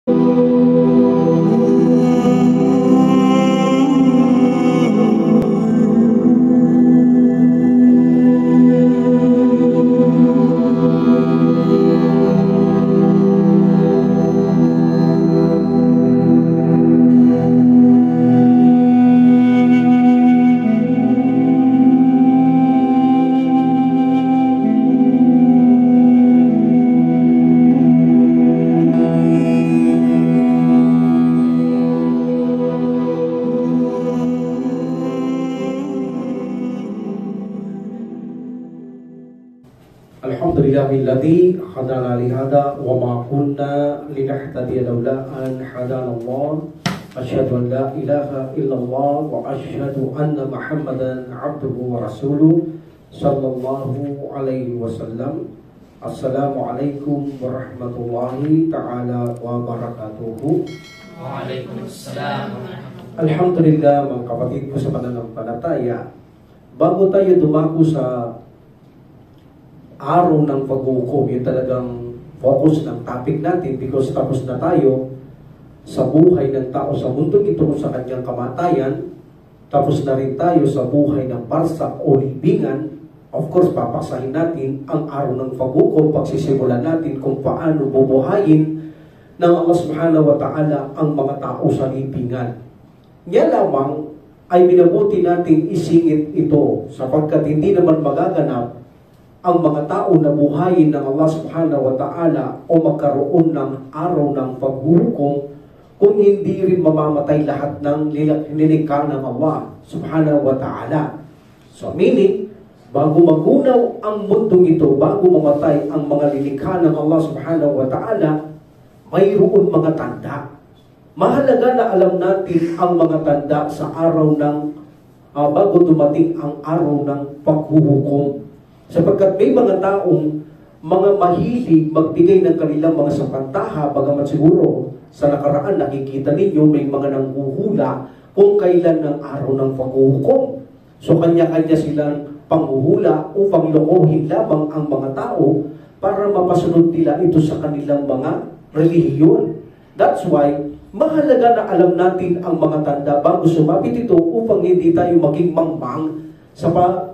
Alhamdulillahilladzi hadana li hada wa ma kunna linahtadiya laula an hadana Allah. Asyhadu an la ilaha illallah wa asyhadu anna Muhammadan abduhu wa rasuluh sallallahu alaihi wasallam. Assalamualaikum warahmatullahi taala wabarakatuh. Waalaikumsalam. Alhamdulillah, mga kapatid ko sa pananampalataya, bago tayo dumako sa araw ng paghukom, yung talagang focus ng topic natin, because tapos na tayo sa buhay ng tao sa mundo ito sa kanyang kamatayan, tapos na rin tayo sa buhay ng parsak o libingan. Of course, papaksahin natin ang araw ng paghukom, pagsisimulan natin kung paano bubuhayin ng Allah subhanahu wa ta'ala ang mga tao sa libingan. Yan lamang ay minabuti natin isingit ito, sapagkat hindi naman magaganap ang mga tao na buhayin ng Allah subhanahu wa ta'ala o magkaroon ng araw ng paghukom kung hindi rin mamamatay lahat ng nilikha ng Allah subhanahu wa ta'ala. So meaning, bago magunaw ang mundong ito, bago mamatay ang mga nilikha ng Allah subhanahu wa ta'ala, mayroon mga tanda. Mahalaga na alam natin ang mga tanda sa araw ng bago dumating ang araw ng paghuhukom. Sapagkat may mga taong mga mahilig magbigay ng kanilang mga sapantaha, bagamat siguro sa nakaraan nakikita ninyo may mga nanghuhula kung kailan ang araw ng paghuhukom. So kanya-kanya silang panghuhula upang lokohin lamang ang mga tao para mapasunod nila ito sa kanilang mga relihiyon. That's why mahalaga na alam natin ang mga tanda bago sumapit ito upang hindi tayo maging mangmang sa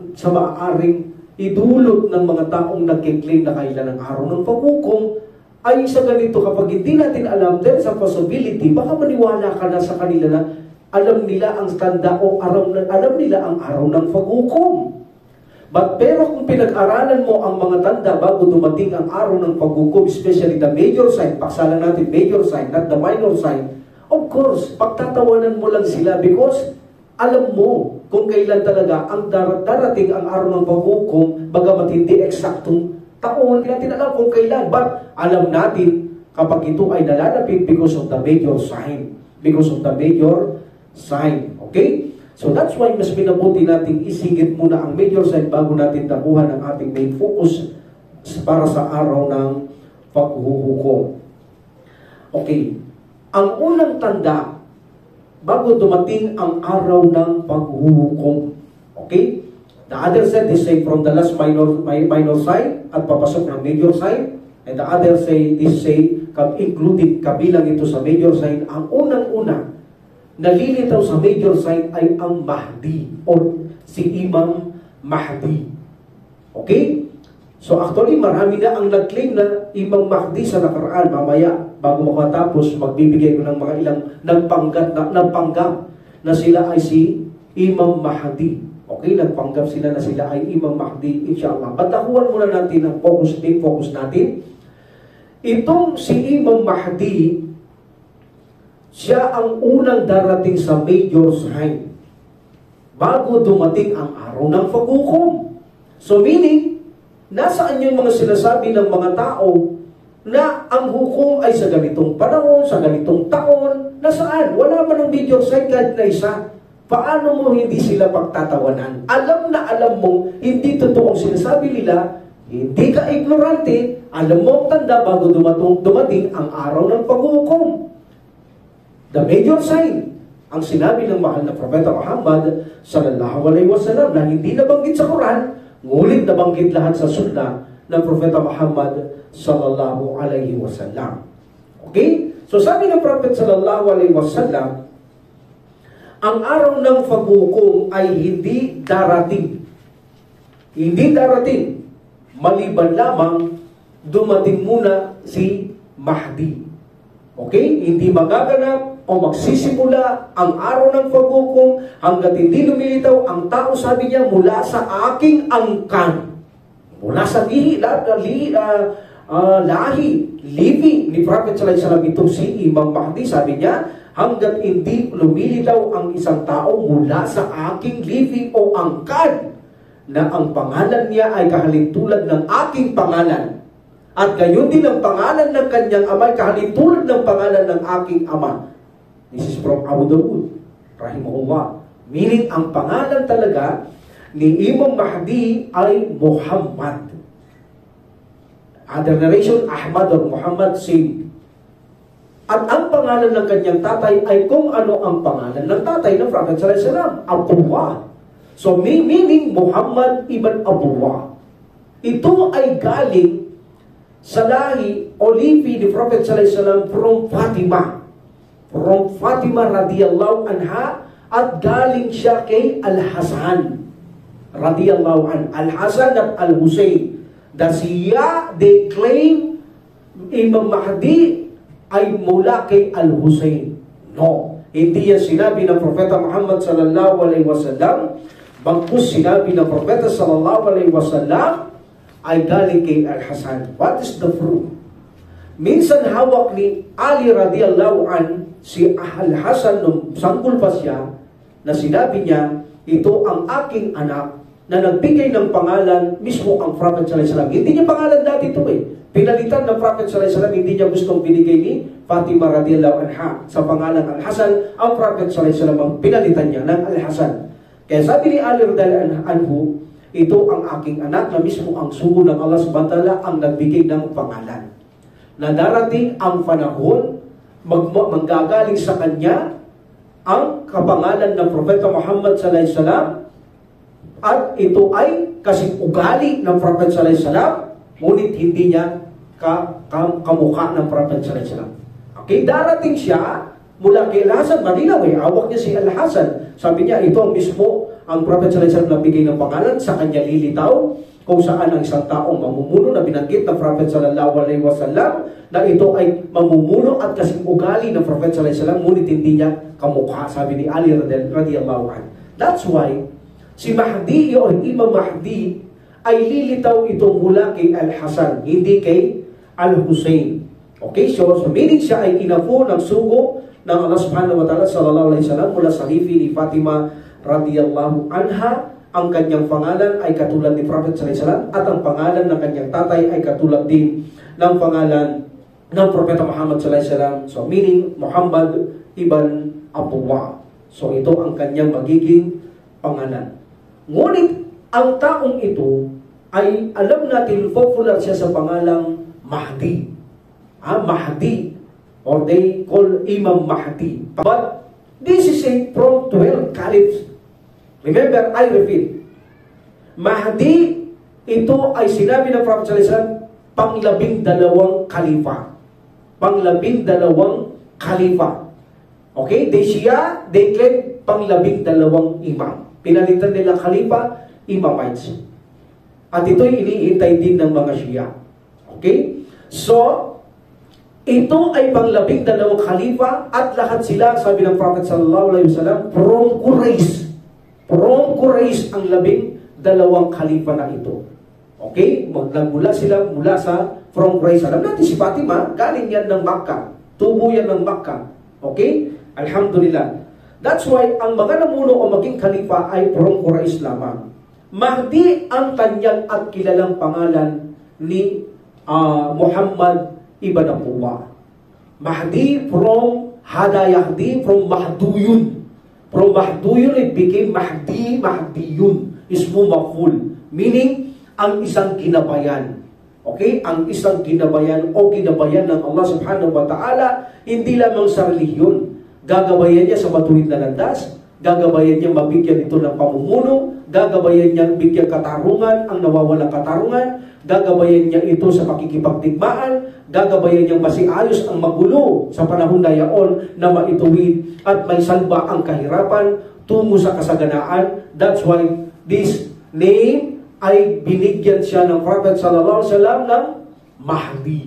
maaaring idulot ng mga taong nagkiklaim na kailan ang araw ng paghukom. Ay sa ganito, kapag hindi natin alam, there's a possibility, baka maniwala ka na sa kanila na alam nila ang tanda o alam nila ang araw ng paghukom. Pero kung pinag-aralan mo ang mga tanda bago dumating ang araw ng paghukom, especially the major sign, paksalan natin major sign, not the minor sign, of course, pagtatawanan mo lang sila because alam mo kung kailan talaga ang darating ang araw ng paghukom, bagamat hindi eksaktong taon, hindi natin alam kung kailan. But alam natin kapag ito ay nalalapit because of the major sign. Because of the major sign. Okay? So that's why mas minabuti natin isingit muna ang major sign bago natin tabuhan ang ating main focus para sa araw ng paghuhukom. Okay. Ang unang tanda bago dumating ang araw ng paghuhukom. Okay? The other side is say from the last minor sign at papasok ng major sign. And the other say is say including kabilang ito sa major sign. Ang unang-una nalilitaw sa major sign ay ang Mahdi or si Imam Mahdi. Okay? So actually marami na ang nag-claim na Imam Mahdi sa nakaraan. Mamaya bago makatapos, magbibigay ko ng mga ilang nagpanggap na sila ay si Imam Mahdi. Okay, nagpanggap sila na sila ay Imam Mahdi, inshallah. Batakuan muna natin ang focus natin. Itong si Imam Mahdi, siya ang unang darating sa major sign bago dumating ang araw ng paghukom. So meaning, nasaan yung mga sinasabi ng mga tao na ang hukom ay sa ganitong panahon, sa ganitong taon, nasaan? Wala man ng major sign kahit na isa. Paano mo hindi sila pagtatawanan? Alam na alam mo, hindi totoo ang sinasabi nila, hindi ka ignorante, alam mo ang tanda bago dumating ang araw ng paghukom. The major sign, ang sinabi ng mahal na Propeta Muhammad sallallahu alaihi wasallam na hindi nabanggit sa Quran, ngulit nabanggit lahat sa sunnah ng Propeta Muhammad sallallahu alaihi wasallam. Okay? So sabi ng Prophet sallallahu alaihi wasallam, ang araw ng paghukom ay hindi darating. Hindi darating. Maliban lamang dumating muna si Mahdi. Okay? Hindi magaganap o magsisimula ang araw ng paghukom hanggat hindi lumilitaw ang tao, sabi niya, mula sa aking angkan. Mula sa lahi, livi ni Prophet sallallahu alaihi wasallam, itong si Imam Mahdi, sabi niya, hanggat hindi lumilitaw ang isang tao mula sa aking livi o angkan, na ang pangalan niya ay kahalintulad ng aking pangalan, at gayon din ang pangalan ng kanyang ama ay kahalintulad ng pangalan ng aking ama. This is from Abu Dawud, rahimahullah. Meaning, ang pangalan talaga ni Imam Mahdi ay Muhammad. Other narration, Ahmad or Muhammad, same. At ang pangalan ng kanyang tatay ay kung ano ang pangalan ng tatay ng Prophet sallallahu alaihi wasallam, Abdullah. So meaning Muhammad ibn Abdullah. Ito ay galing sa lahi o lipi ni Prophet sallallahu alaihi wasallam from Fatima. From Fatima radiyallahu anha, at galing siya kay Al-Hasan radiyallahu an. Al-Hasan at Al-Husayn. They claim Imam Mahdi ay mula kay Al-Husayn. No. Hindi yan sinabi ng Propeta Muhammad sallallahu alaihi wasallam. Bagkus sinabi ng Propeta sallallahu alaihi wasallam ay galing kay Al-Hasan. What is the proof? Minsan hawak ni Ali radiyallahu an si Al-Hasan nung sanggol pa siya, na sinabi niya, ito ang aking anak, na nagbigay ng pangalan mismo ang Prophet sallallahu alaihi wasallam. Hindi niya pangalan dati ito eh. Pinalitan ng Prophet sallallahu alaihi wasallam, hindi niya gustong binigay ni Fatima radhiyallahu anha sa pangalan Al-Hasan. Ang Prophet sallallahu alaihi wasallam ang pinalitan niya ng Al-Hasan. Kaya sabi ni Ali radhiyallahu anhu, ito ang aking anak na mismo ang sugo ng Allah subhanahu wa ta'ala ang nagbigay ng pangalan. Na darating ang panahon, manggagaling sa kanya ang kapangalan ng Propeta Muhammad sallallahu alaihi wasallam, at ito ay kasing ugali ng Prophet sallallahu alaihi wasallam, ngunit hindi niya kamukha ng Prophet sallallahu alaihi wasallam. Okay, darating siya mula kay Al-Hasan, malinaw eh, awak niya si Al-Hasan. Sabi niya, ito ang mismo ang Prophet sallallahu alaihi wasallam na bigay ng pangalan, sa kanya lilitaw kung saan ang isang taong mamumuno na binanggit ng Prophet sallallahu alaihi wasallam, na ito ay mamumuno at kasing ugali ng Prophet sallallahu alaihi wasallam, ngunit hindi niya kamukha, sabi ni Ali radhiyallahu anhu. That's why si Mahdi o Imam Mahdi ay lilitaw ito mula kay Al-Hasan, hindi kay Al-Husayn. Okay, so meaning siya ay inapo ng sugo ng Allah subhanahu wa ta'ala sallallahu alaihi wasallam mula sa lifi ni Fatima radhiyallahu anha. Ang kanyang pangalan ay katulad ni Prophet sallallahu alaihi wasallam, at ang pangalan ng kanyang tatay ay katulad din ng pangalan ng Propeta Muhammad sallallahu alaihi wasallam. So meaning Muhammad ibn Abdullah. So ito ang kanyang magiging pangalan. Ngunit ang taong ito ay alam natin popular siya sa pangalang Mahdi. Mahdi, or they call Imam Mahdi. But this is a from 12 caliphs. Remember, I repeat, Mahdi, ito ay sinabi ng Prophet sallallahu alaihi wasallam, pang-12 khalifa. Pang-12 khalifa. Okay? They claim pang-12 imam. Pinalitan nila khalifa, imamites. At ito'y iniintay din ng mga Shia. Okay? So, ito ay pang-12 khalifa, at lahat sila, sabi ng Prophet sallallahu alaihi wasallam, from Quraysh. From Quraysh ang 12 khalifa na ito. Okay? Magmula sila mula sa from Quraysh. Alam natin si Fatima, galing yan ng Makkah. Tubo yan ng Makkah. Okay? Alhamdulillah. That's why ang mga namuno o maging khalifa ay from Quraysh lamang. Mahdi ang kanyang at kilalang pangalan ni Muhammad ibn Abdullah. Mahdi from Hadayahdi, from Mahduyun. From Mahduyun, it became Mahdi, Mahdiyun. Ismu maf'ul. Meaning, ang isang ginabayan. Okay? Ang isang ginabayan o ginabayan ng Allah subhanahu wa ta'ala, hindi lamang sa relihiyon. Gagabayan niya sa matuwid na landas, gagabayan niya mabigyan ito ng pamumuno, gagabayan niya bigyan katarungan ang nawawalang katarungan, gagabayan niya ito sa pakikipagdigmaan, gagabayan niyang masiayos ang magulo sa panahon na yaon na maituwid at may salba ang kahirapan tungo sa kasaganaan. That's why this name ay binigyan siya ng Prophet sallallahu alaihi wasallam ng Mahdi.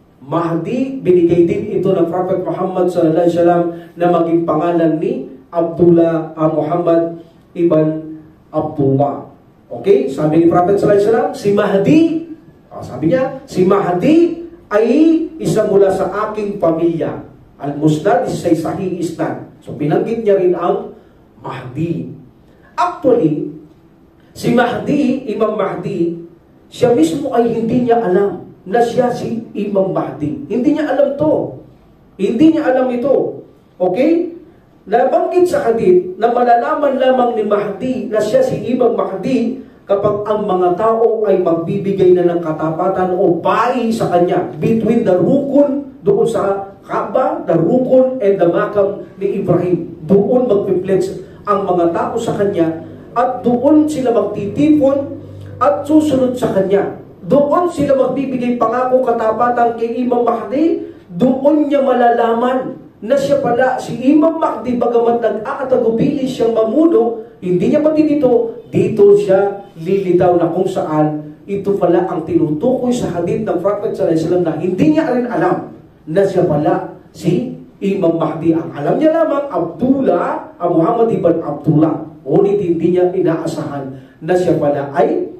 Mahdi, binigay din ito ng Prophet Muhammad sallallahu alaihi wasallam na maging pangalan ni Abdullah Muhammad ibn Abdullah. Okay? Sabi ni Prophet sallallahu alaihi wasallam, si Mahdi, sabi niya, si Mahdi ay isa mula sa aking pamilya. Al-Musnad is sa Sahih Isnad. So binanggit niya rin ang Mahdi. Actually, si Mahdi, Imam Mahdi, siya mismo ay hindi niya alam na siya si Imam Mahdi. Hindi niya alam to. Hindi niya alam ito. Okay? Nabanggit sa hadith na malalaman lamang ni Mahdi na siya si Imam Mahdi kapag ang mga tao ay magbibigay na ng katapatan o bai sa kanya between the rukun doon sa Kaaba, the rukun and the makam ni Ibrahim. Doon magpipledge ang mga tao sa kanya at doon sila magtitipon at susunod sa kanya. Doon sila magbibigay pangako katapatan kay Imam Mahdi. Doon niya malalaman na siya pala si Imam Mahdi, bagamat nag-aatagubili siyang mamuno, hindi niya pati dito siya lilitaw na kung saan ito pala ang tinutukoy sa hadith ng Prophet sallallahu alaihi wasallam na hindi niya rin alam na siya pala si Imam Mahdi. Ang alam niya lamang Abdullah, Muhammad ibn Abdullah. Ngunit hindi niya inaasahan na siya pala ay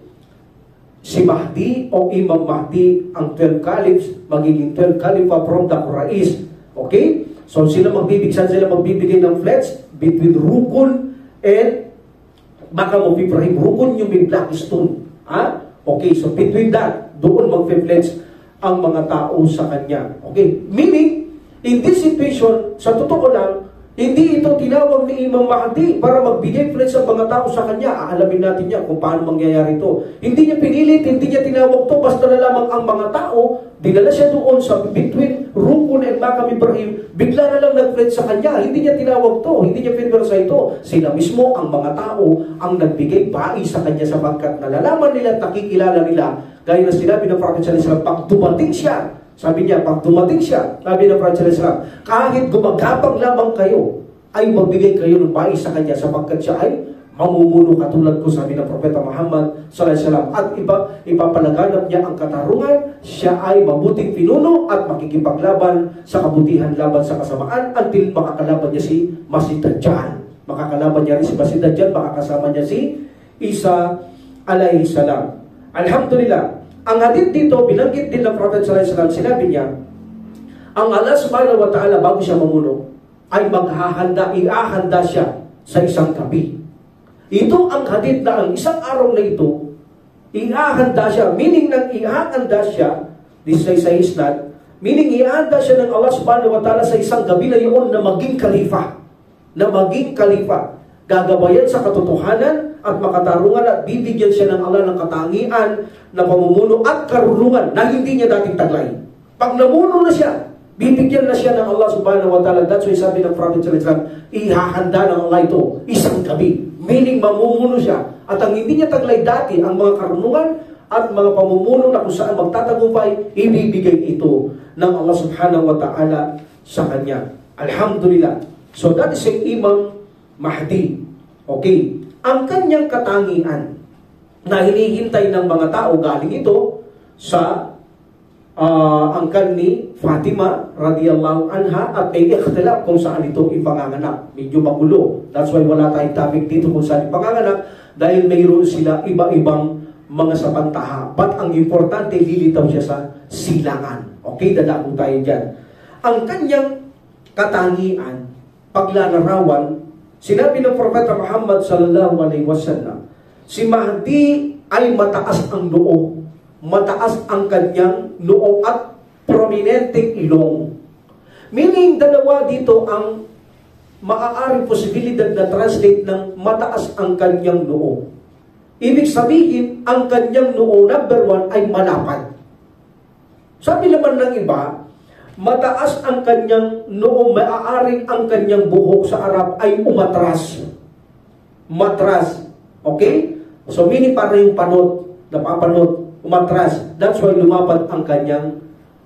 si Mahdi o Imam Mahdi, ang 12 caliphs, magiging 12 Khalifa from the Quraysh. Okay? So sila magbibigay ng pledge between Rukun and Makam of Ibrahim. Rukun yung may black stone. Okay, so between that, doon mag-pledge ang mga tao sa kanya. Okay? Meaning, in this situation, sa totoo lang, hindi ito tinawag ni Imam Mahdi para magbigay pledge sa mga tao sa kanya. Aalamin natin niya kung paano mangyayari ito. Hindi niya pinilit, hindi niya tinawag to, basta na lamang ang mga tao, dinala siya doon sa between Rukun and Makam Ibrahim, bigla na lang nag-pledge sa kanya. Hindi niya tinawag to, hindi niya pinversa ito. Sila mismo, ang mga tao, ang nagbigay bai sa kanya sapagkat nalalaman nila at nakikilala nila. Gaya na sinabi ng Prophet sallallahu alaihi wasallam, pag dumating siya, sabi niya, pag dumating siya, sabi ng Prophet sallallahu alaihi wasallam, kahit gumagapang lamang kayo, ay magbigay kayo ng bai sa kanya sapagkat siya ay mamumuno katulad ko, sabi ng Propeta Muhammad sallallahu alaihi wasallam. At ipapalaganap niya ang katarungan, siya ay mabuting pinuno at makikipaglaban sa kabutihan laban sa kasamaan until makakalaban niya si Masih Dajjal. Makakalaban niya rin si Masih Dajjal, makakasama niya si Isa alaihi salam. Alhamdulillah. Ang hadith dito, binanggit din ng Prophet sallallahu alaihi wasallam, sinabi niya, ang Allah subhanahu wa ta'ala bago siya mamuno, ay ihahanda siya sa isang gabi. Ito ang hadith na ang isang araw na ito, ihahanda siya, meaning nang ihahanda siya, this is sa Isnad, meaning ihahanda siya ng Allah subhanahu wa ta'ala sa isang gabi na yun na maging kalifa. Na maging kalifa. Gagabayan sa katotohanan at makatarungan at bibigyan siya ng Allah ng katangian na pamumuno at karunungan na hindi niya dating taglay. Pag namuno na siya, bibigyan na siya ng Allah subhanahu wa ta'ala. That's why sabi ng Prophet sallallahu alaihi wasallam, ihahanda ng Allah ito isang gabi. Meaning mamumuno siya. At ang hindi niya taglay dati, ang mga karunungan at mga pamumuno na kung saan magtatagumpay, ibibigay ito ng Allah subhanahu wa ta'ala sa kanya. Alhamdulillah. So that is yung Imam Mahdi. Okay. Ang kanyang katangian na hinihintay ng mga tao, galing ito sa angkan ni Fatima radiyallahu anha at may ikhtilaf kung saan ito ipanganganak. Medyo magulo. That's why wala tayong topic dito kung saan ipanganganak dahil mayroon sila iba-ibang mga sapantaha. But ang importante, lilitaw siya sa silangan. Okay, dadako tayo dyan. Ang kanyang katangian, paglalarawan, sinabi ng Propeta Muhammad sallallahu alaihi wasallam, si Mahdi ay mataas ang noo. Mataas ang kanyang noo at prominenteng ilong. Meaning, dalawa dito ang maaaring posibilidad na translate ng mataas ang kanyang noo. Ibig sabihin, ang kanyang noo, number one, ay malapad. Sabi naman ng iba, mataas ang kanyang noo, maaaring ang kanyang buhok sa Arab ay umatras. Matras. Okay? So, meaning para yung panot, napapanot, umatras. That's why lumapad ang kanyang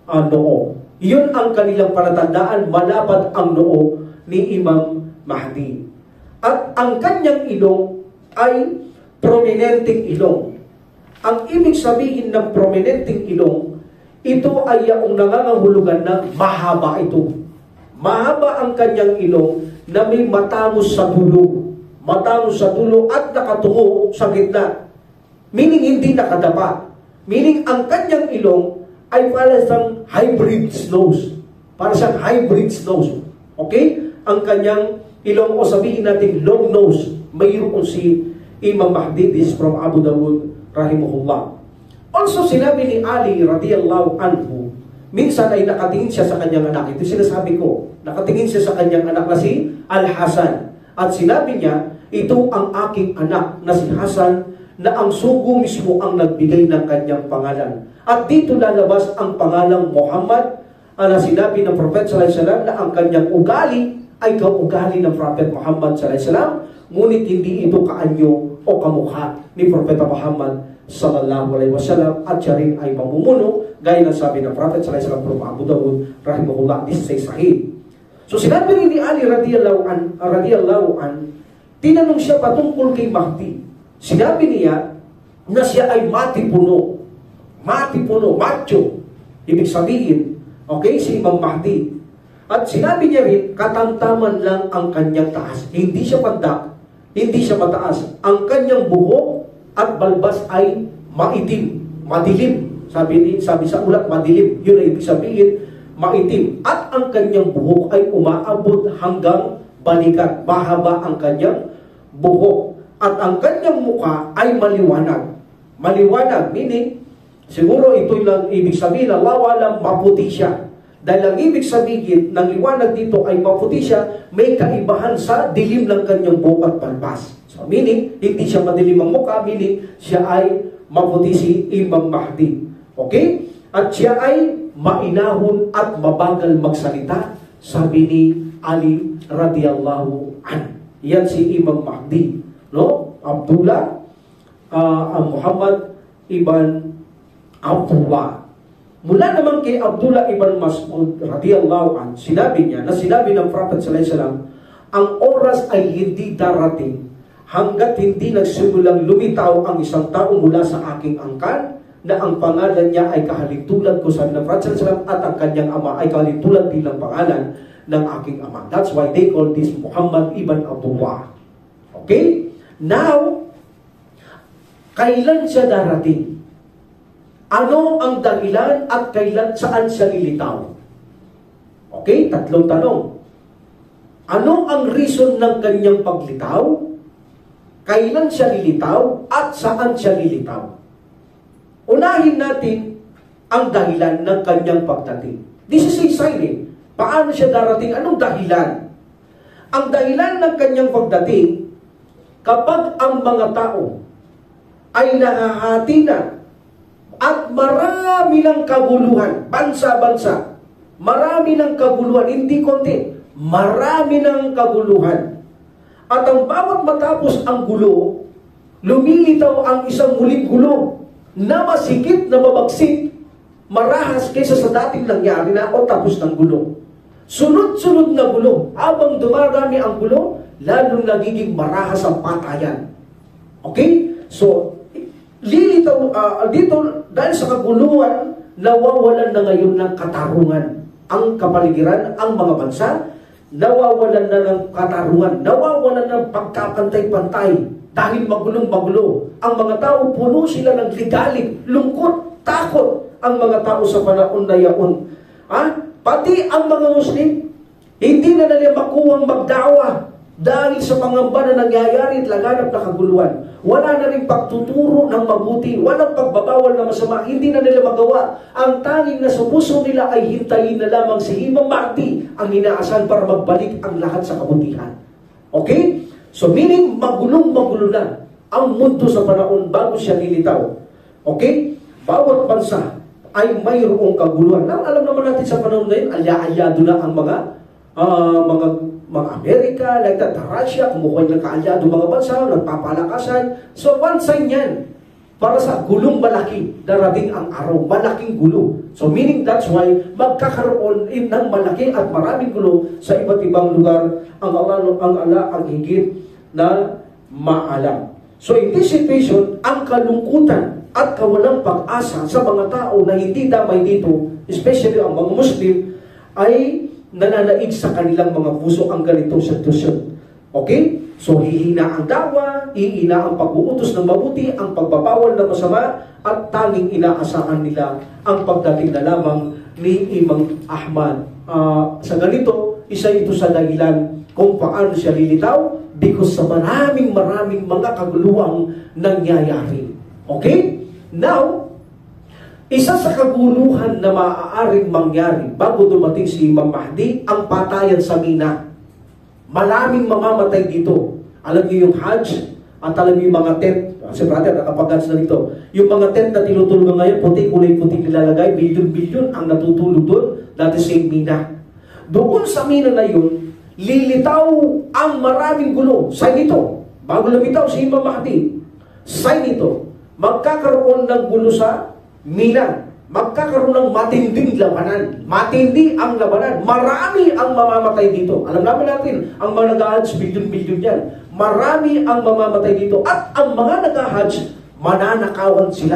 noo. Iyon ang kanilang palatandaan, malapad ang noo ni Imam Mahdi. At ang kanyang ilong ay prominenteng ilong. Ang ibig sabihin ng prominenteng ilong, ito ay yung nangangahulugan na mahaba ito. Mahaba ang kanyang ilong na may matangos sa dulo. Matangos sa dulo at nakatungo sa gitna. Meaning hindi nakadapa. Meaning ang kanyang ilong ay para siyang hybrid nose. Para siyang hybrid nose. Okay? Ang kanyang ilong o sabihin natin long nose. Mayroon si Imam Mahdi. This is from Abu Dawud rahimahullah. Also sinabi ni Ali radiyallahu anhu, minsan ay nakatingin siya sa kanyang anak. Ito sinasabi ko. Nakatingin siya sa kanyang anak na si Al-Hasan. At sinabi niya, ito ang aking anak na si Hasan na ang sugo mismo ang nagbigay ng kanyang pangalan. At dito lalabas ang pangalang Muhammad na sinabi ng Prophet sallallahu alaihi wasallam na ang kanyang ugali ay kaugali ng Prophet Muhammad sallallahu alaihi wasallam, ngunit hindi ito kaanyo o kamukha ni Propeta Muhammad sallallahu alaihi wasallam, at siya rin ay mamumuno gaya ng sabi ng Prophet sallallahu alaihi wasallam from Abu Dawud rahimahullah. This is sahih. So sinabi ni Ali radiyallahu an, tinanong siya patungkol kay Mahdi. Sinabi niya na siya ay matipuno, macho. Ibig sabihin, okay, si Imam Mahdi. At sinabi niya rin, katamtaman lang ang kanyang taas. Hindi siya pandak, hindi siya mataas. Ang kanyang buhok at balbas ay madilim. Sabi sa ulat, madilim. Yun ay ibig sabihin, maitim. At ang kanyang buhok ay umaabot hanggang balikat. Mahaba ang kanyang buhok. At ang kanyang mukha ay maliwanag. Maliwanag, meaning, siguro ito lang ibig sabihin na lawalang maputi siya. Dahil ang ibig sabihin ng liwanag dito ay maputi siya, may kaibahan sa dilim ng kanyang buhok at balbas. So meaning, hindi siya madilim ang mukha, meaning siya ay maputi si Imam Mahdi. Okay? At siya ay mainahon at mabagal magsalita, sabi ni Ali radiyallahu an. Yan si Imam Mahdi. No? Abdullah, Muhammad ibn Abdullah. Mula naman kay Abdullah ibn Mas'ud radiyallahu an, sinabi niya, na sinabi ng Prophet sallallahu alaihi wasallam, ang oras ay hindi darating hanggat hindi nagsimulang lumitaw ang isang tao mula sa aking angkan, na ang pangalan niya ay kahalintulad ko sa ng Prophet sallallahu alaihi wasallam, at ang kanyang ama ay kahalintulad din ng pangalan ng aking ama. That's why they call this Muhammad ibn Abdullah. Okay? Now, kailan siya darating? Ano ang dahilan at saan siya lilitaw? Okay, tatlong tanong. Ano ang reason ng kanyang paglitaw? Kailan siya lilitaw? At saan siya lilitaw? Unahin natin ang dahilan ng kanyang pagdating. This is a sign. Paano siya darating? Anong dahilan? Ang dahilan ng kanyang pagdating, kapag ang mga tao ay nahahati na at marami ng kaguluhan, bansa-bansa, marami ng kaguluhan, hindi konti, marami ng kaguluhan. At ang bawat matapos ang gulo, lumilitaw ang isang muling gulo na masikip na mabagsik, marahas kaysa sa dating nangyari na o tapos ng gulo. Sunod-sunod na gulo, habang dumarami ang gulo, lalong nagiging marahas ang patayan. Okay? So, lilitaw dito dahil sa kaguluhan, nawawalan na ngayon ng katarungan ang kapaligiran, ang mga bansa, nawawalan na ng katarungan, nawawalan ng pagkapantay-pantay dahil magulong-magulo. Ang mga tao, puno sila ng ligalig, lungkot, takot ang mga tao sa panahon na yaon. Pati ang mga Muslim, hindi na nila makuwang magdawa dahil sa pangamba na nangyayari at laganap na kaguluhan. Wala na rin pagtuturo ng mabuti, walang pagbabawal na masama, hindi na nila magawa. Ang tanging nasa puso nila ay hintayin na lamang si Imam Mahdi ang inaasahan para magbalik ang lahat sa kabutihan. Okay? So meaning, magulong-magulo na ang mundo sa panahon bago siya lilitaw. Okay? Bawat bansa ay mayroong kaguluhan. Alam naman natin sa panahon ngayon, alya-alyado na ang mga Amerika, like that, Russia, kumukuha ng kaalyado mga bansa, nagpapalakasan. So, one sign yan para sa gulong malaki, darating ang araw, malaking gulo. So meaning that's why magkakaroon ng malaki at maraming gulo sa iba't ibang lugar. Ang Allah ang higit na maalam. So in this situation, ang kalungkutan at kawalang pag-asa sa mga tao na hindi damay dito, especially ang mga Muslim, ay nananaig sa kanilang mga puso ang ganitong sitwasyon. Okay? So hihina ang dawa, hihina ang pag-uutos ng mabuti, ang pagbabawal ng masama, at tanging inaasahan nila ang pagdating na lamang ni Imam Ahmad. Sa ganito, isa ito sa dahilan kung paano siya lilitaw because sa maraming mga kaguluhang nangyayari. Okay? Now, isa sa kaguluhan na maaaring mangyari bago dumating si Imam Mahdi, ang patayan sa Mina. Maraming mamamatay dito. Alam niyo yung Hajj at alam niyo yung mga tent. Si brother, nakapag-Hajj na dito. Yung mga tent na tinutulog ngayon, puti, kulay puti nilalagay, bilyon-bilyon ang natutulog doon. That is in Mina. Doon sa Mina na yun, lilitaw ang maraming gulo. Sign ito. Bago lumitaw si Imam Mahdi, sign ito. Magkakaroon ng gulo sa Mina. Magkakaroon ng matinding labanan. Matindi ang labanan. Marami ang mamamatay dito. Alam naman natin, ang mga nag-Hajj, bilyon-bilyon yan. Marami ang mamamatay dito. At ang mga nag-Hajj, mananakawan sila.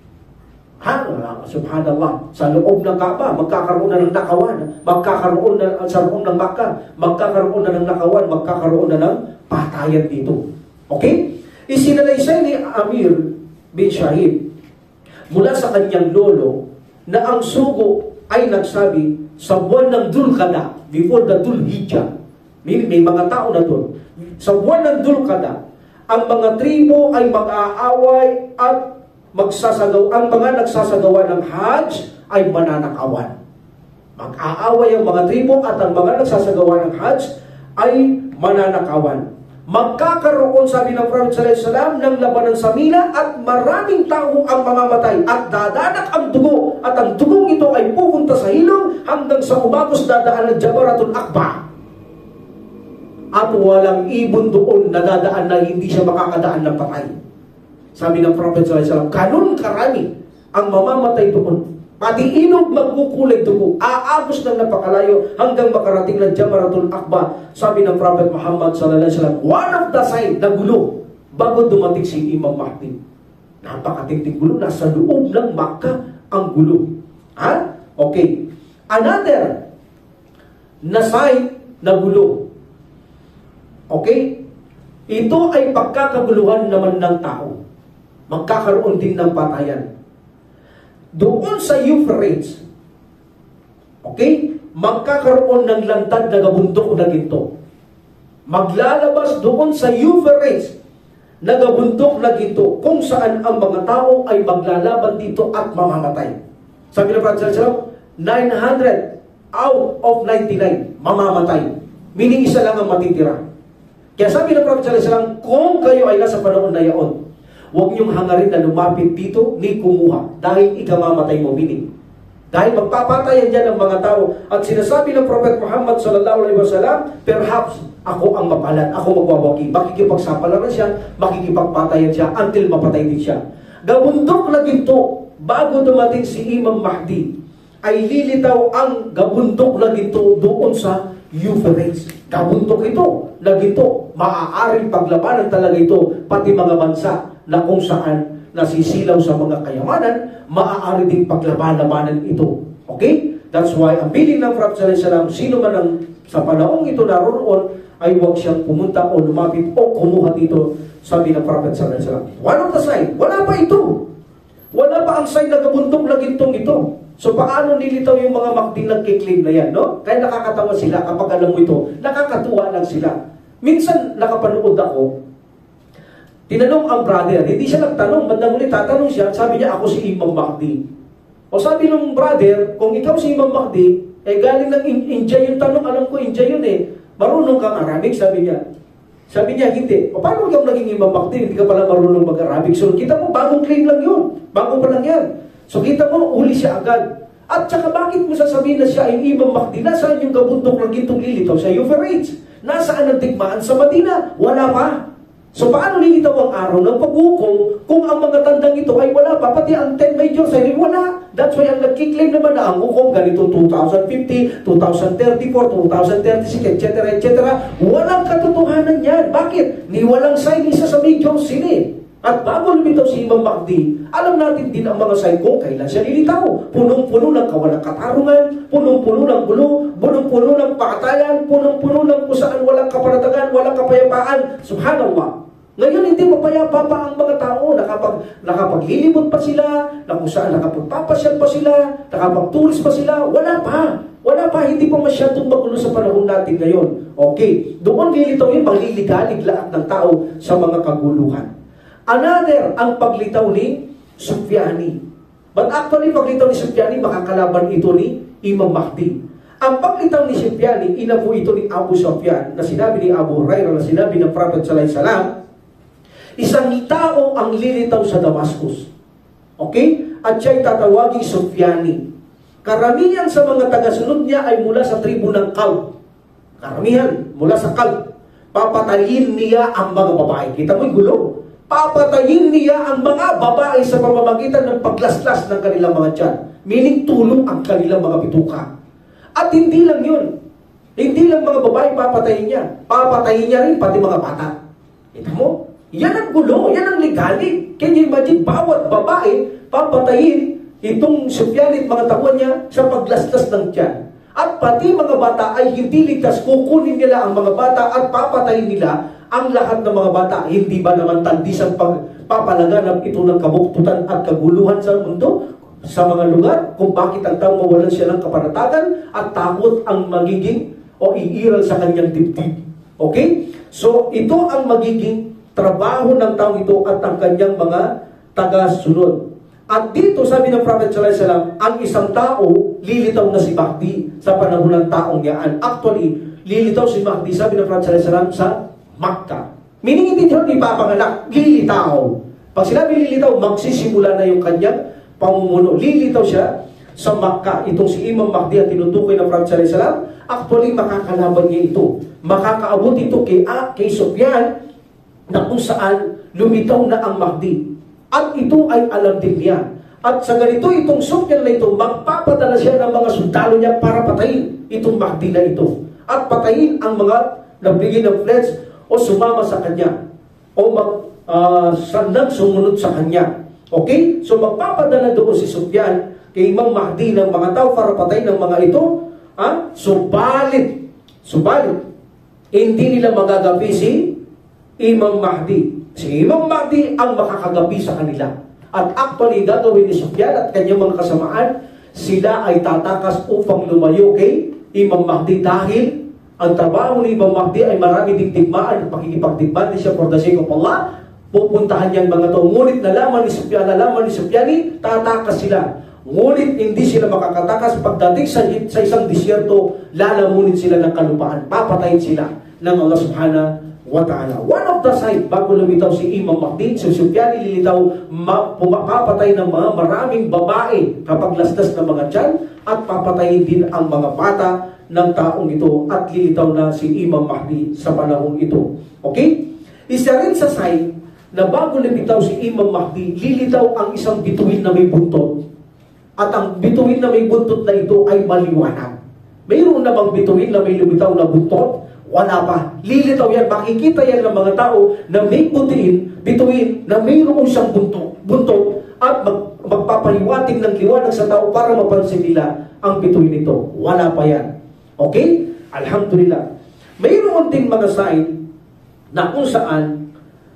Subhanallah. Sa loob ng Kaaba, magkakaroon na ng nakawan. Magkakaroon na sa loob ng Makkah. Magkakaroon na ng nakawan. Magkakaroon na ng patayan dito. Okay? Isinalaysay ni Amir bin Shahid mula sa kanyang lolo na ang sugo ay nagsabi sa buwan ng Dulqada, before the Dulhijjah. May mga tao na doon. Sa buwan ng Dulqada, ang mga tribo ay mag-aaway at magsasagaw. Ang mga nagsasagawa ng Hajj ay mananakawan. Mag-aaway ang mga tribo at ang mga nagsasagawa ng Hajj ay mananakawan. Magkakaroon, sabi ng Prophet sallallahu alaihi wasallam, ng labanan sa Mina at maraming tao ang mamamatay at dadanak ang dugo at ang dugong ito ay pupunta sa hilong hanggang sa umagos dadaan ng Jamaratul Aqaba. At walang ibon doon na dadaan na hindi siya makakadaan ng patay. Sabi ng Prophet sallallahu alaihi wasallam, ganun karami ang mamamatay doon. Pati inog magkukulay dugo, aagos ng napakalayo hanggang makarating ng Jamaratul Aqaba. Sabi ng Prophet Muhammad sallallahu alaihi wasallam, one of the sign na gulo bago dumating si Imam Mahdi. Napakatingting gulo, nasa loob ng Makkah ang gulo. Ha? Okay. Another na sign na gulo. Okay? Ito ay pagkakaguluhan naman ng tao. Magkakaroon din ng patayan. Doon sa Euphrates, okay, magkakaroon ng lantad na gabundok na ginto. Maglalabas doon sa Euphrates na gabundok na ginto kung saan ang mga tao ay maglalaban dito at mamamatay. Sabi ng Prophet sallallahu alaihi wasallam, 900 out of 99 mamamatay. Meaning isa lang ang matitira. Kaya sabi ng Prophet sallallahu alaihi wasallam, kung kayo ay nasa panahon na yaon, huwag niyong hangarin na lumapit dito ni kumuha dahil ikamamatay mo, meaning. Dahil magpapatayan dyan ang mga tao. At sinasabi ng Prophet Muhammad sallallahu alaihi wasallam, perhaps ako ang mapalad, ako magwawagi. Makikipagsapalaran siya, makikipagpatayan siya until mapatay din siya. Gabundok na ginto, bago dumating si Imam Mahdi, ay lilitaw ang gabundok na ginto doon sa Euphrates. Gabundok ito na ginto. Maaaring paglabanan talaga ito, pati mga bansa na kung saan nasisilaw sa mga kayamanan, maaari ding paglaban-labanan ito. Okay? That's why ang biling ng Prophet sallallahu alaihi wasallam, sino man ang sa panahong ito naroon, ay huwag siyang pumunta o lumapit o kumuha dito, sabi ng Prophet sallallahu alaihi wasallam. One of the sign, wala pa ito. Wala pa ang sign na gabundok na gintong ito. So paano nilitaw yung mga Mahdi nagkiklaim na yan, no? Kaya nakakatawa sila kapag alam mo ito, nakakatuwa lang sila. Minsan nakapanood ako, tinanong ang brother, hindi siya nagtanong, bandang ulit tatanong siya, sabi niya, ako si Imam Mahdi. O sabi ng brother, kung ikaw si Imam Mahdi, galing ng India yung tanong, alam ko India yun marunong kang Arabic, sabi niya. Sabi niya, hindi. O paano ikaw naging Imam Mahdi, hindi ka pala marunong mag-Arabic? So kita mo, bagong claim lang yun. Bago pa lang yan. So kita mo, uli siya agad. At saka bakit mo sasabihin na siya ay Imam Mahdi? Nasaan yung gabundok ng gintong lilitaw sa Euphrates? Nasaan ang digmaan sa Madina? Wala pa. So paano lilitaw ang araw ng paghukom kung ang mga tandang ito ay wala pa? Pati ang 10 majors ay wala. That's why ang nagkiklaim naman na ang hukom ganito 2050, 2034, 2036, etc. etc. Walang katotohanan yan. Bakit? Ni walang sign isa sa majors sila. At bago lumitaw si Imam Mahdi, alam natin din ang mga sign kung kailan siya lilitaw. Punong-puno ng kawalang katarungan, punong-puno ng gulo, punong-puno ng pakatayan, punong-puno ng kung saan walang kapanatagan, walang kapayapaan. Subhanallah. Ngayon, hindi mapayapa pa ang mga tao. Nakapaglilibot pa sila, na kung saan nakapagpapasyal pa sila, nakapagturis pa sila, wala pa. Wala pa, hindi pa masyadong magulo sa panahon natin ngayon. Okay, doon lilitaw yung magliligalig-lahat ng tao sa mga kaguluhan. Another, ang paglitaw ni Sufyani. But actually, paglitaw ni Sufyani, makakalaban ito ni Imam Mahdi. Ang paglitaw ni Sufyani, inapo ito ni Abu Sufyan, na sinabi ni Abu Hurairah, na sinabi ng Prophet sallallahu alaihi wasallam, isang tao ang lilitaw sa Damascus. Okay? At siya'y tatawaging Sufyani. Karamihan sa mga tagasunod niya ay mula sa tribu ng Kalb. Karamihan, mula sa Kalb. Papatayin niya ang mga babae. Kita mo yung gulo? Papatayin niya ang mga babae sa pamamagitan ng paglaslas ng kanilang mga tiyan. Meaning tulong ang kanilang mga bituka. At hindi lang yun. Hindi lang mga babae papatayin niya. Papatayin niya rin pati mga bata. Kita mo? Yan ang gulo. Yan ang legali. Can you imagine? Bawat babae papatayin itong Sufyan at mga tauhan niya sa paglaslas ng tiyan. At pati mga bata ay hindi ligtas. Kukunin nila ang mga bata at papatayin nila ang lahat ng mga bata. Hindi ba naman tandis ang pagpapalaganap ito ng kabuktutan at kaguluhan sa mundo, sa mga lugar, kung bakit ang tao mawalan siya ng kapanatagan at takot ang magiging o iiral sa kanyang dibdib. Okay? So, ito ang magiging trabaho ng tao ito at ang kanyang mga taga-sunod. At dito, sabi ng Prophet sallallahu alaihi wasallam, ang isang tao, lilitaw na si Mahdi sa panahon ng taong yaan. Actually, lilitaw si Mahdi, sabi ng Prophet sallallahu alaihi wasallam, sa Makkah. Meaning, hindi siya ipapanganak, lilitaw. Pag sinabi lilitaw, magsisimula na yung kanyang pamumuno. Lilitaw siya sa Makkah. Itong si Imam Mahdi ang tinutukoy ng Prophet sallallahu alaihi wasallam, actually, makakalaban niya ito. Makakaabot ito kay Sufyan, na kung saan lumitaw na ang Mahdi. At ito ay alam din niya. At sa ganito, itong Sufyan na ito, magpapadala siya ng mga sundalo niya para patayin itong Mahdi na ito. At patayin ang mga nagbigay ng pledge o sumama sa kanya. O sandang sumunod sa kanya. Okay? So magpapadala doon si Sufyan kay Imam Mahdi ng mga tao para patayin ng mga ito. Subalit, hindi nila magagapi si Imam Mahdi. Si Imam Mahdi ang makakagabi sa kanila. At actually, gagawin ni Sufyan at kanyang mga kasamaan, sila ay tatakas upang lumayo kay Imam Mahdi dahil ang trabaho ni Imam Mahdi ay marami ding digmaan at pakikipagdigmaan siya for the sake of Allah. Pupuntahan niyang mga to. Ngunit nalaman ni Sufyani, tatakas sila. Ngunit hindi sila makakatakas pagdating sa isang disyerto, lalamunin sila ng kalupaan. Papatayin sila ng Allah subhanahu wa ta'ala. One of the side, bago lumitaw si Imam Mahdi, si Sufyan lilitaw, papatay ng mga maraming babae kapag lastas ng mga tiyan, at papatayin din ang mga bata ng taong ito, at lilitaw na si Imam Mahdi sa panahong ito. Okay? Isa rin sa side na bago lumitaw si Imam Mahdi, lilitaw ang isang bituin na may buntot. At ang bituin na may buntot na ito ay maliwanag. Mayroon na bang bituin na may lumitaw na buntot? Wala pa. Lilitaw yan. Makikita yan ng mga tao na may bituin na mayroon siyang buntot at magpapaliwating ng liwanag sa tao para mapansin nila ang bituin nito. Wala pa yan. Okay? Alhamdulillah. Mayroon din mga sign na kung saan